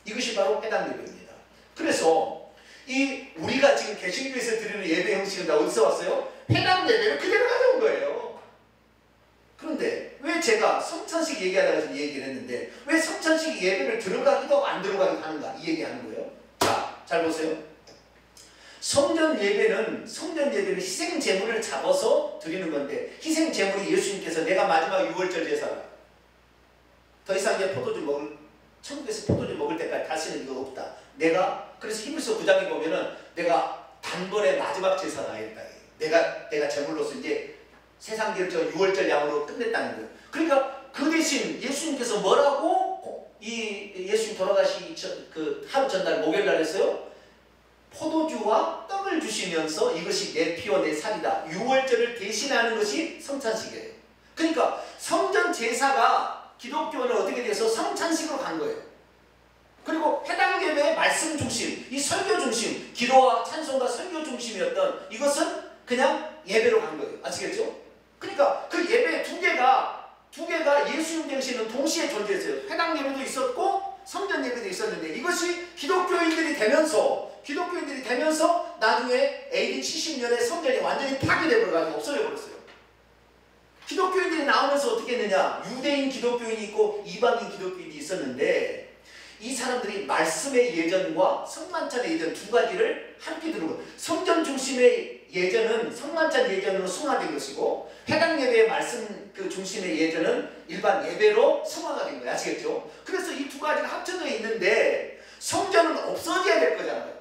이것이 바로 해당 예배입니다. 그래서 이 우리가 지금 개신교에서 드리는 예배 형식은 다 어디서 왔어요? 해당 예배를 그대로 가져온 거예요. 그런데 왜 제가 성찬식 얘기하다가 지금 얘기를 했는데 왜 성찬식 예배를 들어가기도 하고 안 들어가기도 하는가 이 얘기하는 거예요. 자, 잘 보세요. 성전 예배는 성전 예배는 희생 제물을 잡아서 드리는 건데 희생 제물이 예수님께서 내가 마지막 유월절 제사라 더 이상 이제 포도주 먹을 천국에서 포도주 먹을 때까지 다시는 이거 없다. 내가 그래서 히브리서 구 장에 보면은 내가 단번에 마지막 제사다 했다. 내가 내가 제물로서 이제 세상 결정 유월절 양으로 끝냈다는 거예요. 그러니까 그 대신 예수님께서 뭐라고 이 예수님 돌아가시기 전, 그 하루 전날 목요일 날 했어요? 포도주와 떡을 주시면서 이것이 내 피와 내 살이다. 유월절을 대신하는 것이 성찬식이에요. 그러니까 성전 제사가 기독교는 어떻게 돼서 성찬식으로 간 거예요. 그리고 해당 예배의 말씀 중심, 이 설교 중심, 기도와 찬송과 설교 중심이었던 이것은 그냥 예배로 간 거예요. 아시겠죠? 그러니까 그 예배 두 개가 두 개가 예수님 당시에는 동시에 존재했어요. 해당 예배도 있었고 성전 예배도 있었는데 이것이 기독교인들이 되면서 기독교인들이 되면서 나중에 에이디 칠십 년에 성전이 완전히 파괴되어 버려가지고 없어져 버렸어요. 기독교인들이 나오면서 어떻게 했느냐? 유대인 기독교인이 있고 이방인 기독교인이 있었는데 이 사람들이 말씀의 예전과 성만찬의 예전 두 가지를 함께 들은 거예요. 성전 중심의 예전은 성만찬 예전으로 승화된 것이고 해당 예배의 말씀 그 중심의 예전은 일반 예배로 승화가 된 거예요. 아시겠죠? 그래서 이 두 가지가 합쳐져 있는데 성전은 없어져야 될 거잖아요.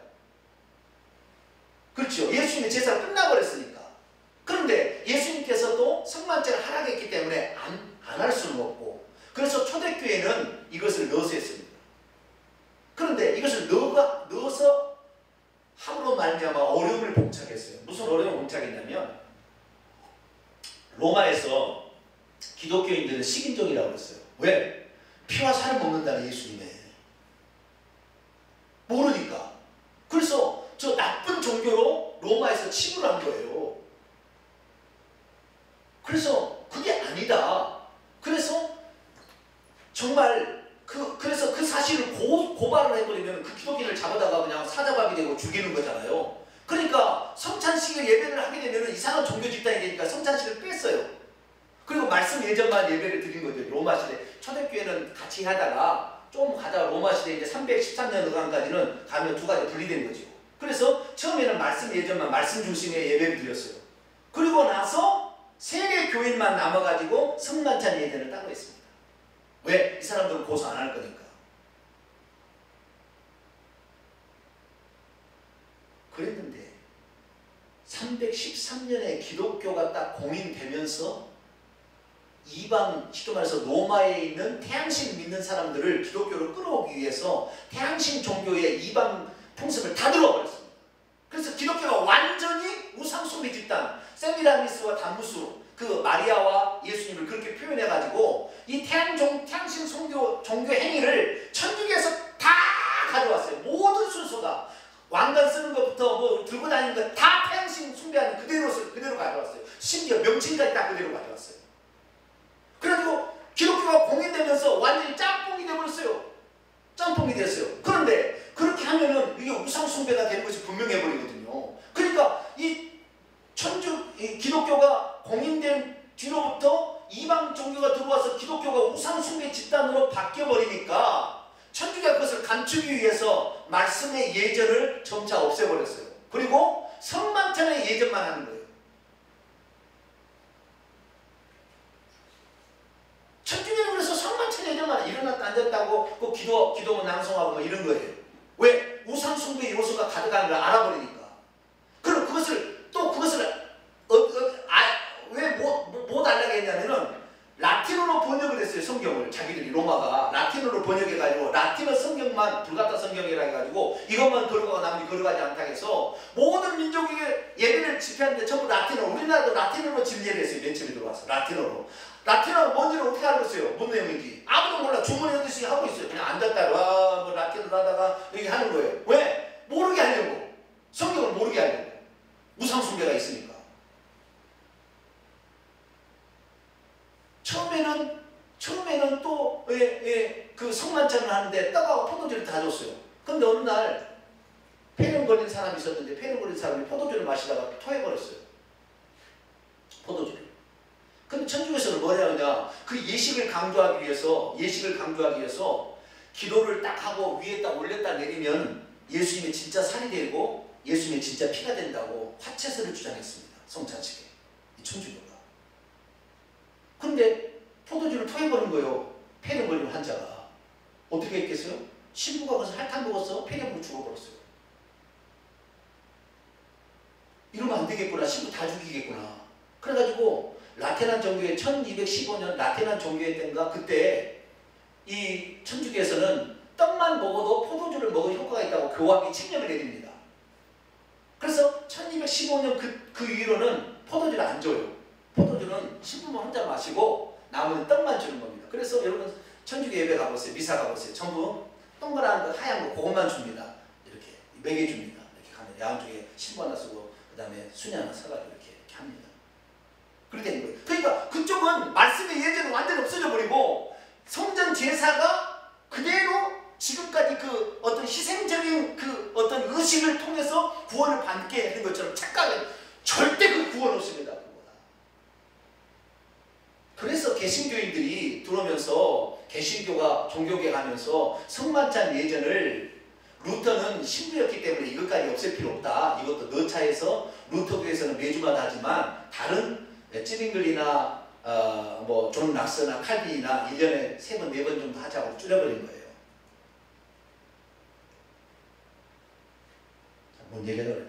그렇죠? 예수님의 제사가 끝나버렸으니까. 그런데 예수님께서도 성만찬을 하락했기 때문에 안 안 할 수는 없고 그래서 초대교회는 이것을 넣어서 했습니다. 그런데 이것을 넣어가, 넣어서 함으로 말미암아 어려움을 봉착했어요. 무슨 어려움을 봉착했냐면 로마에서 기독교인들은 식인종이라고 했어요. 왜? 피와 살을 먹는다는 예수님의 모르니까. 그래서 저 나쁜 종교로 로마에서 침을 한 거예요. 그래서 그게 아니다. 그래서 정말 그, 그래서 그 사실을 고, 고발을 해버리면 그 기독인을 잡아다가 그냥 사자밥이 되고 죽이는 거잖아요. 그러니까 성찬식에 예배를 하게 되면 이상한 종교 집단이 되니까 성찬식을 뺐어요. 그리고 말씀 예전만 예배를 드린 거죠. 로마 시대. 초대교회는 같이 하다가 좀 가다가 로마 시대 이제 삼백십삼 년 의관까지는 가면 두 가지 분리된 거죠. 그래서 처음에는 말씀 예전만 말씀 중심의 예배를 드렸어요. 그리고 나서 세계 교인만 남아가지고 성만찬 예배를 따로 했습니다. 왜? 이 사람들은 고소 안 할 거니까. 그랬는데 삼백십삼 년에 기독교가 딱 공인되면서 이방, 쉽게 말해서 로마에 있는 태양신 믿는 사람들을 기독교로 끌어오기 위해서 태양신 종교의 이방 풍습을 다 들어버렸습니다. 그래서 기독교가 완전히 우상숭배 집단, 세미라미스와 담무스, 그 마리아와 예수님을 그렇게 표현해가지고 이 태양종, 태양신 종교, 종교 행위를 천주교에서 다 가져왔어요. 모든 순서가 왕관 쓰는 것부터 뭐 들고 다니는 것 다 태양신 숭배하는 그대로, 그대로 가져왔어요. 심지어 명칭까지 다 그대로 가져왔어요. 그래가지고 기독교가 공인되면서 완전히 짬뽕이 되어버렸어요. 짬뽕이 됐어요. 그런데 그렇게 하면은 이게 우상숭배가 되는 것이 분명해버리거든요. 그러니까 이 천주, 이 기독교가 공인된 뒤로부터 이방 종교가 들어와서 기독교가 우상숭배 집단으로 바뀌어버리니까 천주교가 그것을 감추기 위해서 말씀의 예전을 점차 없애버렸어요. 그리고 성만찬의 예전만 하는 거예요. 천주교는 그래서 성만찬 예전만 일어났다 앉았다고 그 기도, 기도문 낭송하고 뭐 이런 거예요. 왜? 우상숭배 요소가 가득한 걸 알아버리니까. 그럼 그것을 또 그것을 어, 어, 아, 왜 못 뭐, 뭐 달라고 했냐면은 라틴어로 번역을 했어요. 성경을 자기들이 로마가 라틴어로 번역해가지고 라틴어 성경만 불가타 성경이라 해가지고 이것만 걸어가고 나머지 걸어가지 않다 해서 모든 민족이 예배를 집회하는데 전부 라틴어. 우리나라도 라틴어로 집례를 했어요. 맨 처음에 들어와서 라틴어로. 라틴어가 뭔지를 어떻게 알고 있어요? 뭔 내용인지 아무도 몰라. 주문하듯이 하고 있어요. 그냥 앉았다가 뭐 라틴어로 하다가 여기 하는 거예요. 왜? 모르게 하려고. 성경을 모르게 하려고. 우상숭배가 있으니까. 처음에는 처음에는 또 예, 예, 그 성만찬을 하는데 떡하고 포도주를 다 줬어요. 근데 어느 날 폐렴 걸린 사람이 있었는데 폐렴 걸린 사람이 포도주를 마시다가 토해버렸어요. 포도주를. 근데 천주교에서는 뭐냐 그냥 그 예식을 강조하기 위해서 예식을 강조하기 위해서 기도를 딱 하고 위에 딱 올렸다 내리면 예수님의 진짜 살이 되고 예수님의 진짜 피가 된다고 화채설을 주장했습니다. 성찬식에. 이 천주교가. 근데 포도주를 토해버린 거예요. 폐렴 걸린 환자가. 어떻게 했겠어요? 신부가 가서 핥아 먹어서 폐렴으로 죽어버렸어요. 이러면 안 되겠구나. 신부 다 죽이겠구나. 그래가지고 라테란 정교회 천이백십오 년 라테란 정교회 때인가 그때 이 천주교에서는 떡만 먹어도 포도주를 먹을 효과가 있다고 교황이 칙령을 내립니다. 그래서 천이백십오 년 그, 그 이후로는 포도주를 안 줘요. 포도주는 신부만 혼자 마시고 나머지는 떡만 주는 겁니다. 그래서 여러분 천주교 예배 가보세요. 미사 가보세요. 전부 동그란 거 하얀 거 그것만 줍니다. 이렇게 먹여줍니다. 이렇게 가면 양쪽에 신부 하나 쓰고 그 다음에 순이 하나 써가지고 이렇게, 이렇게 합니다. 그렇게 되는 거예요. 그러니까 그쪽은 말씀의 예전은 완전히 없어져 버리고 성전 제사가 그대로 지금까지 그 어떤 희생적인 그 어떤 의식을 통해서 구원을 받게 하는 것처럼 착각은 절대 그 구원 없습니다. 그거보다. 그래서 개신교인들이 들어오면서 개신교가 종교계 가면서 성만찬 예전을 루터는 신부였기 때문에 이것까지 없앨 필요 없다. 이것도 너 차에서 루터교에서는 매주마다 하지만 다른 찌빙글이나 어, 뭐 존 락스나 칼빈이나 일 년에 세 번, 네 번 정도 하자고 줄여버린 거예요. 뭔 얘기가 그랬나?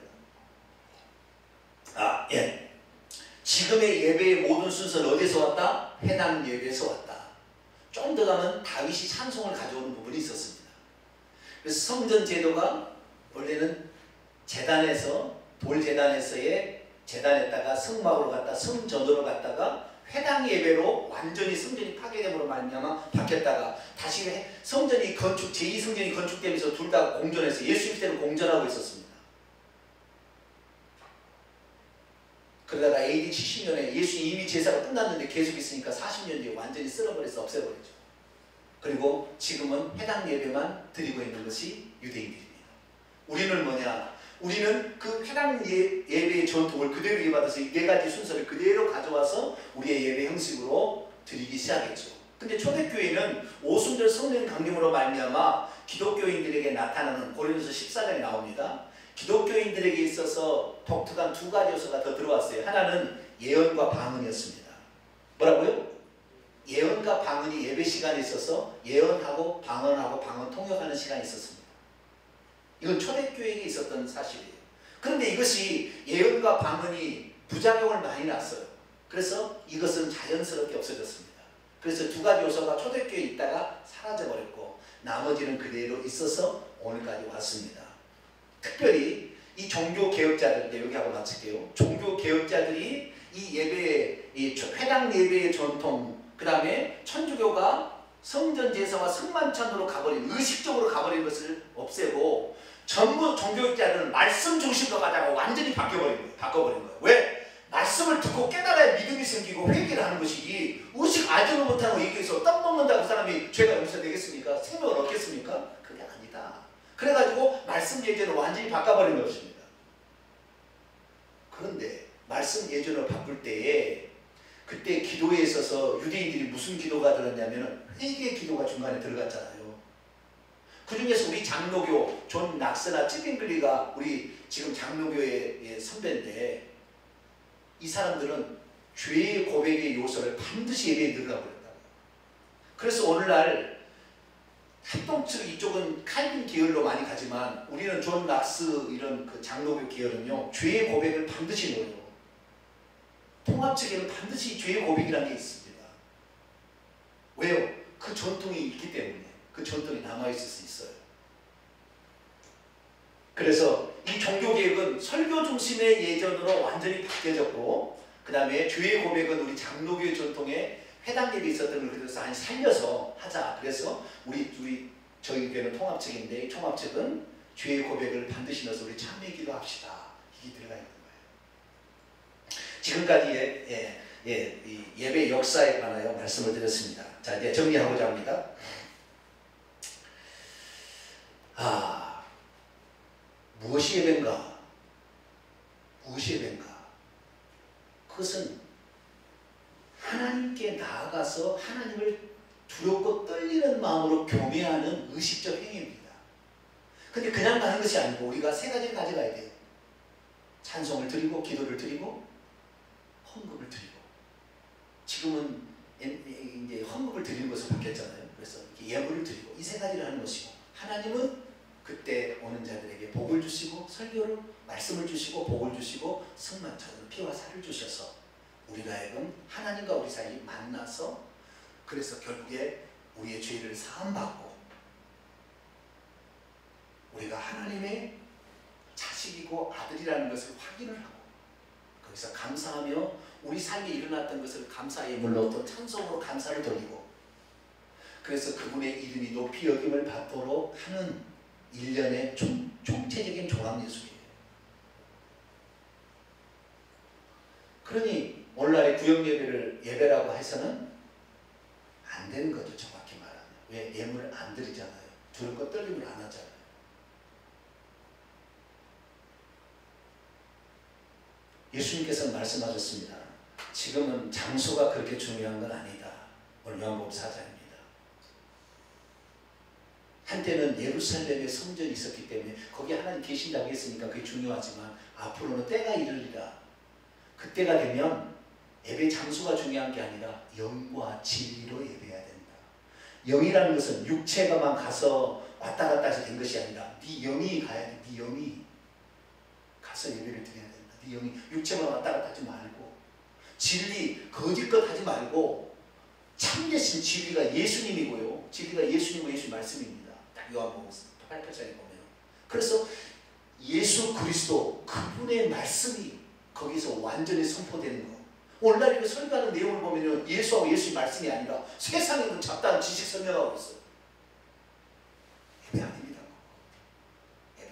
아, 예. 지금의 예배의 모든 순서는 어디서 왔다? 해당 예배에서 왔다. 좀 더 가면 다윗이 찬송을 가져오는 부분이 있었습니다. 그래서 성전 제도가 원래는 제단에서 돌제단에서의 제단에다가 성막으로 갔다 성전으로 갔다가 회당 예배로 완전히 성전이 파괴됨으로 말미암아 바뀌었다가 다시 성전이 건축 제이 성전이 건축되면서 둘 다 공전해서 예수님 때는 공전하고 있었습니다. 그러다가 에이디 칠십 년에 예수님 이미 제사가 끝났는데 계속 있으니까 사십 년 뒤에 완전히 쓸어버려서 없애버리죠. 그리고 지금은 해당 예배만 드리고 있는 것이 유대인들입니다. 우리는 뭐냐? 우리는 그 해당 예, 예배의 전통을 그대로 이어받아서 이 네 가지 순서를 그대로 가져와서 우리의 예배 형식으로 드리기 시작했죠. 근데 초대교회는 오순절 성령 강림으로 말미암아 기독교인들에게 나타나는 고린도서 십사 장에 나옵니다. 기독교인들에게 있어서 독특한 두 가지 요소가 더 들어왔어요. 하나는 예언과 방언이었습니다. 뭐라고요? 예언과 방언이 예배 시간에 있어서 예언하고 방언하고 방언 통역하는 시간이 있었습니다. 이건 초대교회에 있었던 사실이에요. 그런데 이것이 예언과 방언이 부작용을 많이 났어요. 그래서 이것은 자연스럽게 없어졌습니다. 그래서 두 가지 요소가 초대교회에 있다가 사라져버렸고 나머지는 그대로 있어서 오늘까지 왔습니다. 특별히 이 종교개혁자들, 여기 하고 마칠게요. 종교개혁자들이 이 예배의, 이 회당 예배의 전통, 그 다음에 천주교가 성전 제사와 성만찬으로 가버린, 의식적으로 가버린 것을 없애고 전부 종교학자들은 말씀 중심으로 가다가 완전히 바뀌어버린 거예요. 바꿔버린 거예요. 왜? 말씀을 듣고 깨달아야 믿음이 생기고 회개를 하는 것이지 의식 알지도 못하고 얘기해서 떡 먹는다고 사람이 죄가 용서되겠습니까? 생명을 얻겠습니까? 그게 아니다. 그래가지고 말씀 예전을 완전히 바꿔버린 것입니다. 그런데 말씀 예전을 바꿀 때에 그때 기도에 있어서 유대인들이 무슨 기도가 들었냐면 회개 기도가 중간에 들어갔잖아요. 그 중에서 우리 장로교 존 낙스나 찌빙글리가 우리 지금 장로교의 선배인데 이 사람들은 죄의 고백의 요소를 반드시 예배에 넣으라고 그랬다고요. 그래서 오늘날 합동측 이쪽은 칼빈 계열로 많이 가지만 우리는 존 낙스 이런 그 장로교 계열은요 죄의 고백을 반드시 넣어요. 통합 측에는 반드시 죄의 고백이라는 게 있습니다. 왜요? 그 전통이 있기 때문에 그 전통이 남아있을 수 있어요. 그래서 이 종교개혁은 설교 중심의 예전으로 완전히 바뀌어졌고 그 다음에 죄의 고백은 우리 장로교의 전통에 회당 예배 있었던 걸 그래서 아니 살려서 하자. 그래서 우리 우리 저희 교회는 통합 측인데 통합 측은 죄의 고백을 반드시 넣어서 우리 참회 기도합시다. 이게 들어가 있는 거예요. 지금까지 예, 예, 예, 이 예배 역사에 관하여 말씀을 드렸습니다. 자 이제 정리하고자 합니다. 무엇이 예배인가? 그것은 하나님께 나아가서 하나님을 두렵고 떨리는 마음으로 경외하는 의식적 행위입니다. 근데 그냥 가는 것이 아니고 우리가 세 가지를 가져가야 돼요. 찬송을 드리고 기도를 드리고 헌금을 드리고. 지금은 이제 헌금을 드리는 것으로 바뀌었잖아요. 그래서 예물을 드리고 이 세 가지를 하는 것이고, 하나님은 그때 오는 자들에게 복을 주시고 설교를 말씀을 주시고 복을 주시고 승만차는 피와 살을 주셔서 우리가 하여금 하나님과 우리 사이에 만나서, 그래서 결국에 우리의 죄를 사함받고 우리가 하나님의 자식이고 아들이라는 것을 확인을 하고, 거기서 감사하며 우리 삶에 일어났던 것을 감사의 물로 또 찬송으로 감사를 돌리고, 그래서 그분의 이름이 높이 여김을 받도록 하는 일련의 총, 총체적인 종합예술이에요. 그러니 오늘날의 구역예배를 예배라고 해서는 안 되는 거죠. 정확히 말하면. 왜? 예물을 안 드리잖아요. 두렵고 떨림을 안 하잖아요. 예수님께서는 말씀하셨습니다. 지금은 장소가 그렇게 중요한 건 아니다. 오늘 요한복음 사 장입니다. 한때는 예루살렘에 성전이 있었기 때문에 거기 하나님 계신다고 했으니까 그게 중요하지만, 앞으로는 때가 이르리라. 그때가 되면 예배 장소가 중요한 게 아니라 영과 진리로 예배해야 된다. 영이라는 것은 육체가만 가서 왔다 갔다 해서 된 것이 아니라 네 영이 가야 돼. 네 영이 가서 예배를 드려야 된다. 네 영이 육체만 왔다 갔다 하지 말고, 진리 거짓것 하지 말고 참되신 진리가 예수님이고요. 진리가 예수님과 예수 말씀입니다. 딱 요한복음 팔 장에 보면. 그래서 예수 그리스도 그분의 말씀이 거기서 완전히 선포되는 거. 오늘날 이거 설교하는 내용을 보면 예수하고 예수의 말씀이 아니라 세상에 있는 잡다한 지식 설명하고 있어요. 예배 아닙니다. 예배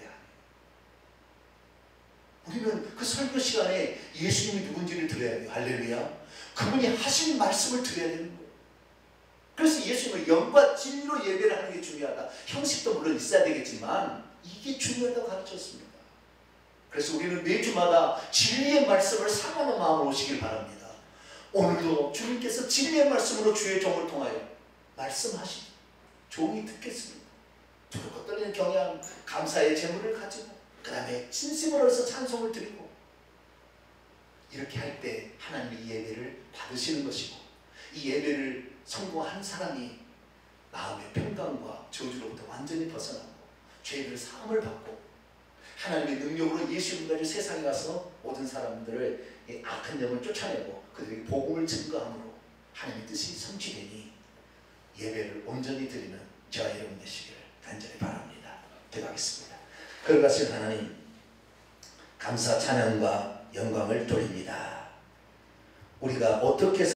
아니에요. 우리는 그 설교 시간에 예수님이 누군지를 들어야 돼요. 할렐루야. 그분이 하신 말씀을 들어야 되는 거예요. 그래서 예수님은 영과 진리로 예배를 하는 게 중요하다. 형식도 물론 있어야 되겠지만 이게 중요하다고 가르쳤습니다. 그래서 우리는 매주마다 진리의 말씀을 사모하는 마음으로 오시길 바랍니다. 오늘도 주님께서 진리의 말씀으로 주의 종을 통하여 말씀하시니 종이 듣겠습니다. 두렵고 떨리는 경외함, 감사의 제물을 가지고, 그 다음에 진심으로서 찬송을 드리고, 이렇게 할 때 하나님의 이 예배를 받으시는 것이고, 이 예배를 성공한 사람이 마음의 평강과 저주로부터 완전히 벗어나고 죄를 사함을 받고 하나님의 능력으로 예수님을 가지고 세상에 가서 모든 사람들을 이 악한 영을 쫓아내고 그들에게 복음을 증거함으로 하나님의 뜻이 성취되니 예배를 온전히 드리는 저와 여러분 되시기를 간절히 바랍니다. 기도하겠습니다. 그러가신 하나님, 감사 찬양과 영광을 돌립니다. 우리가 어떻게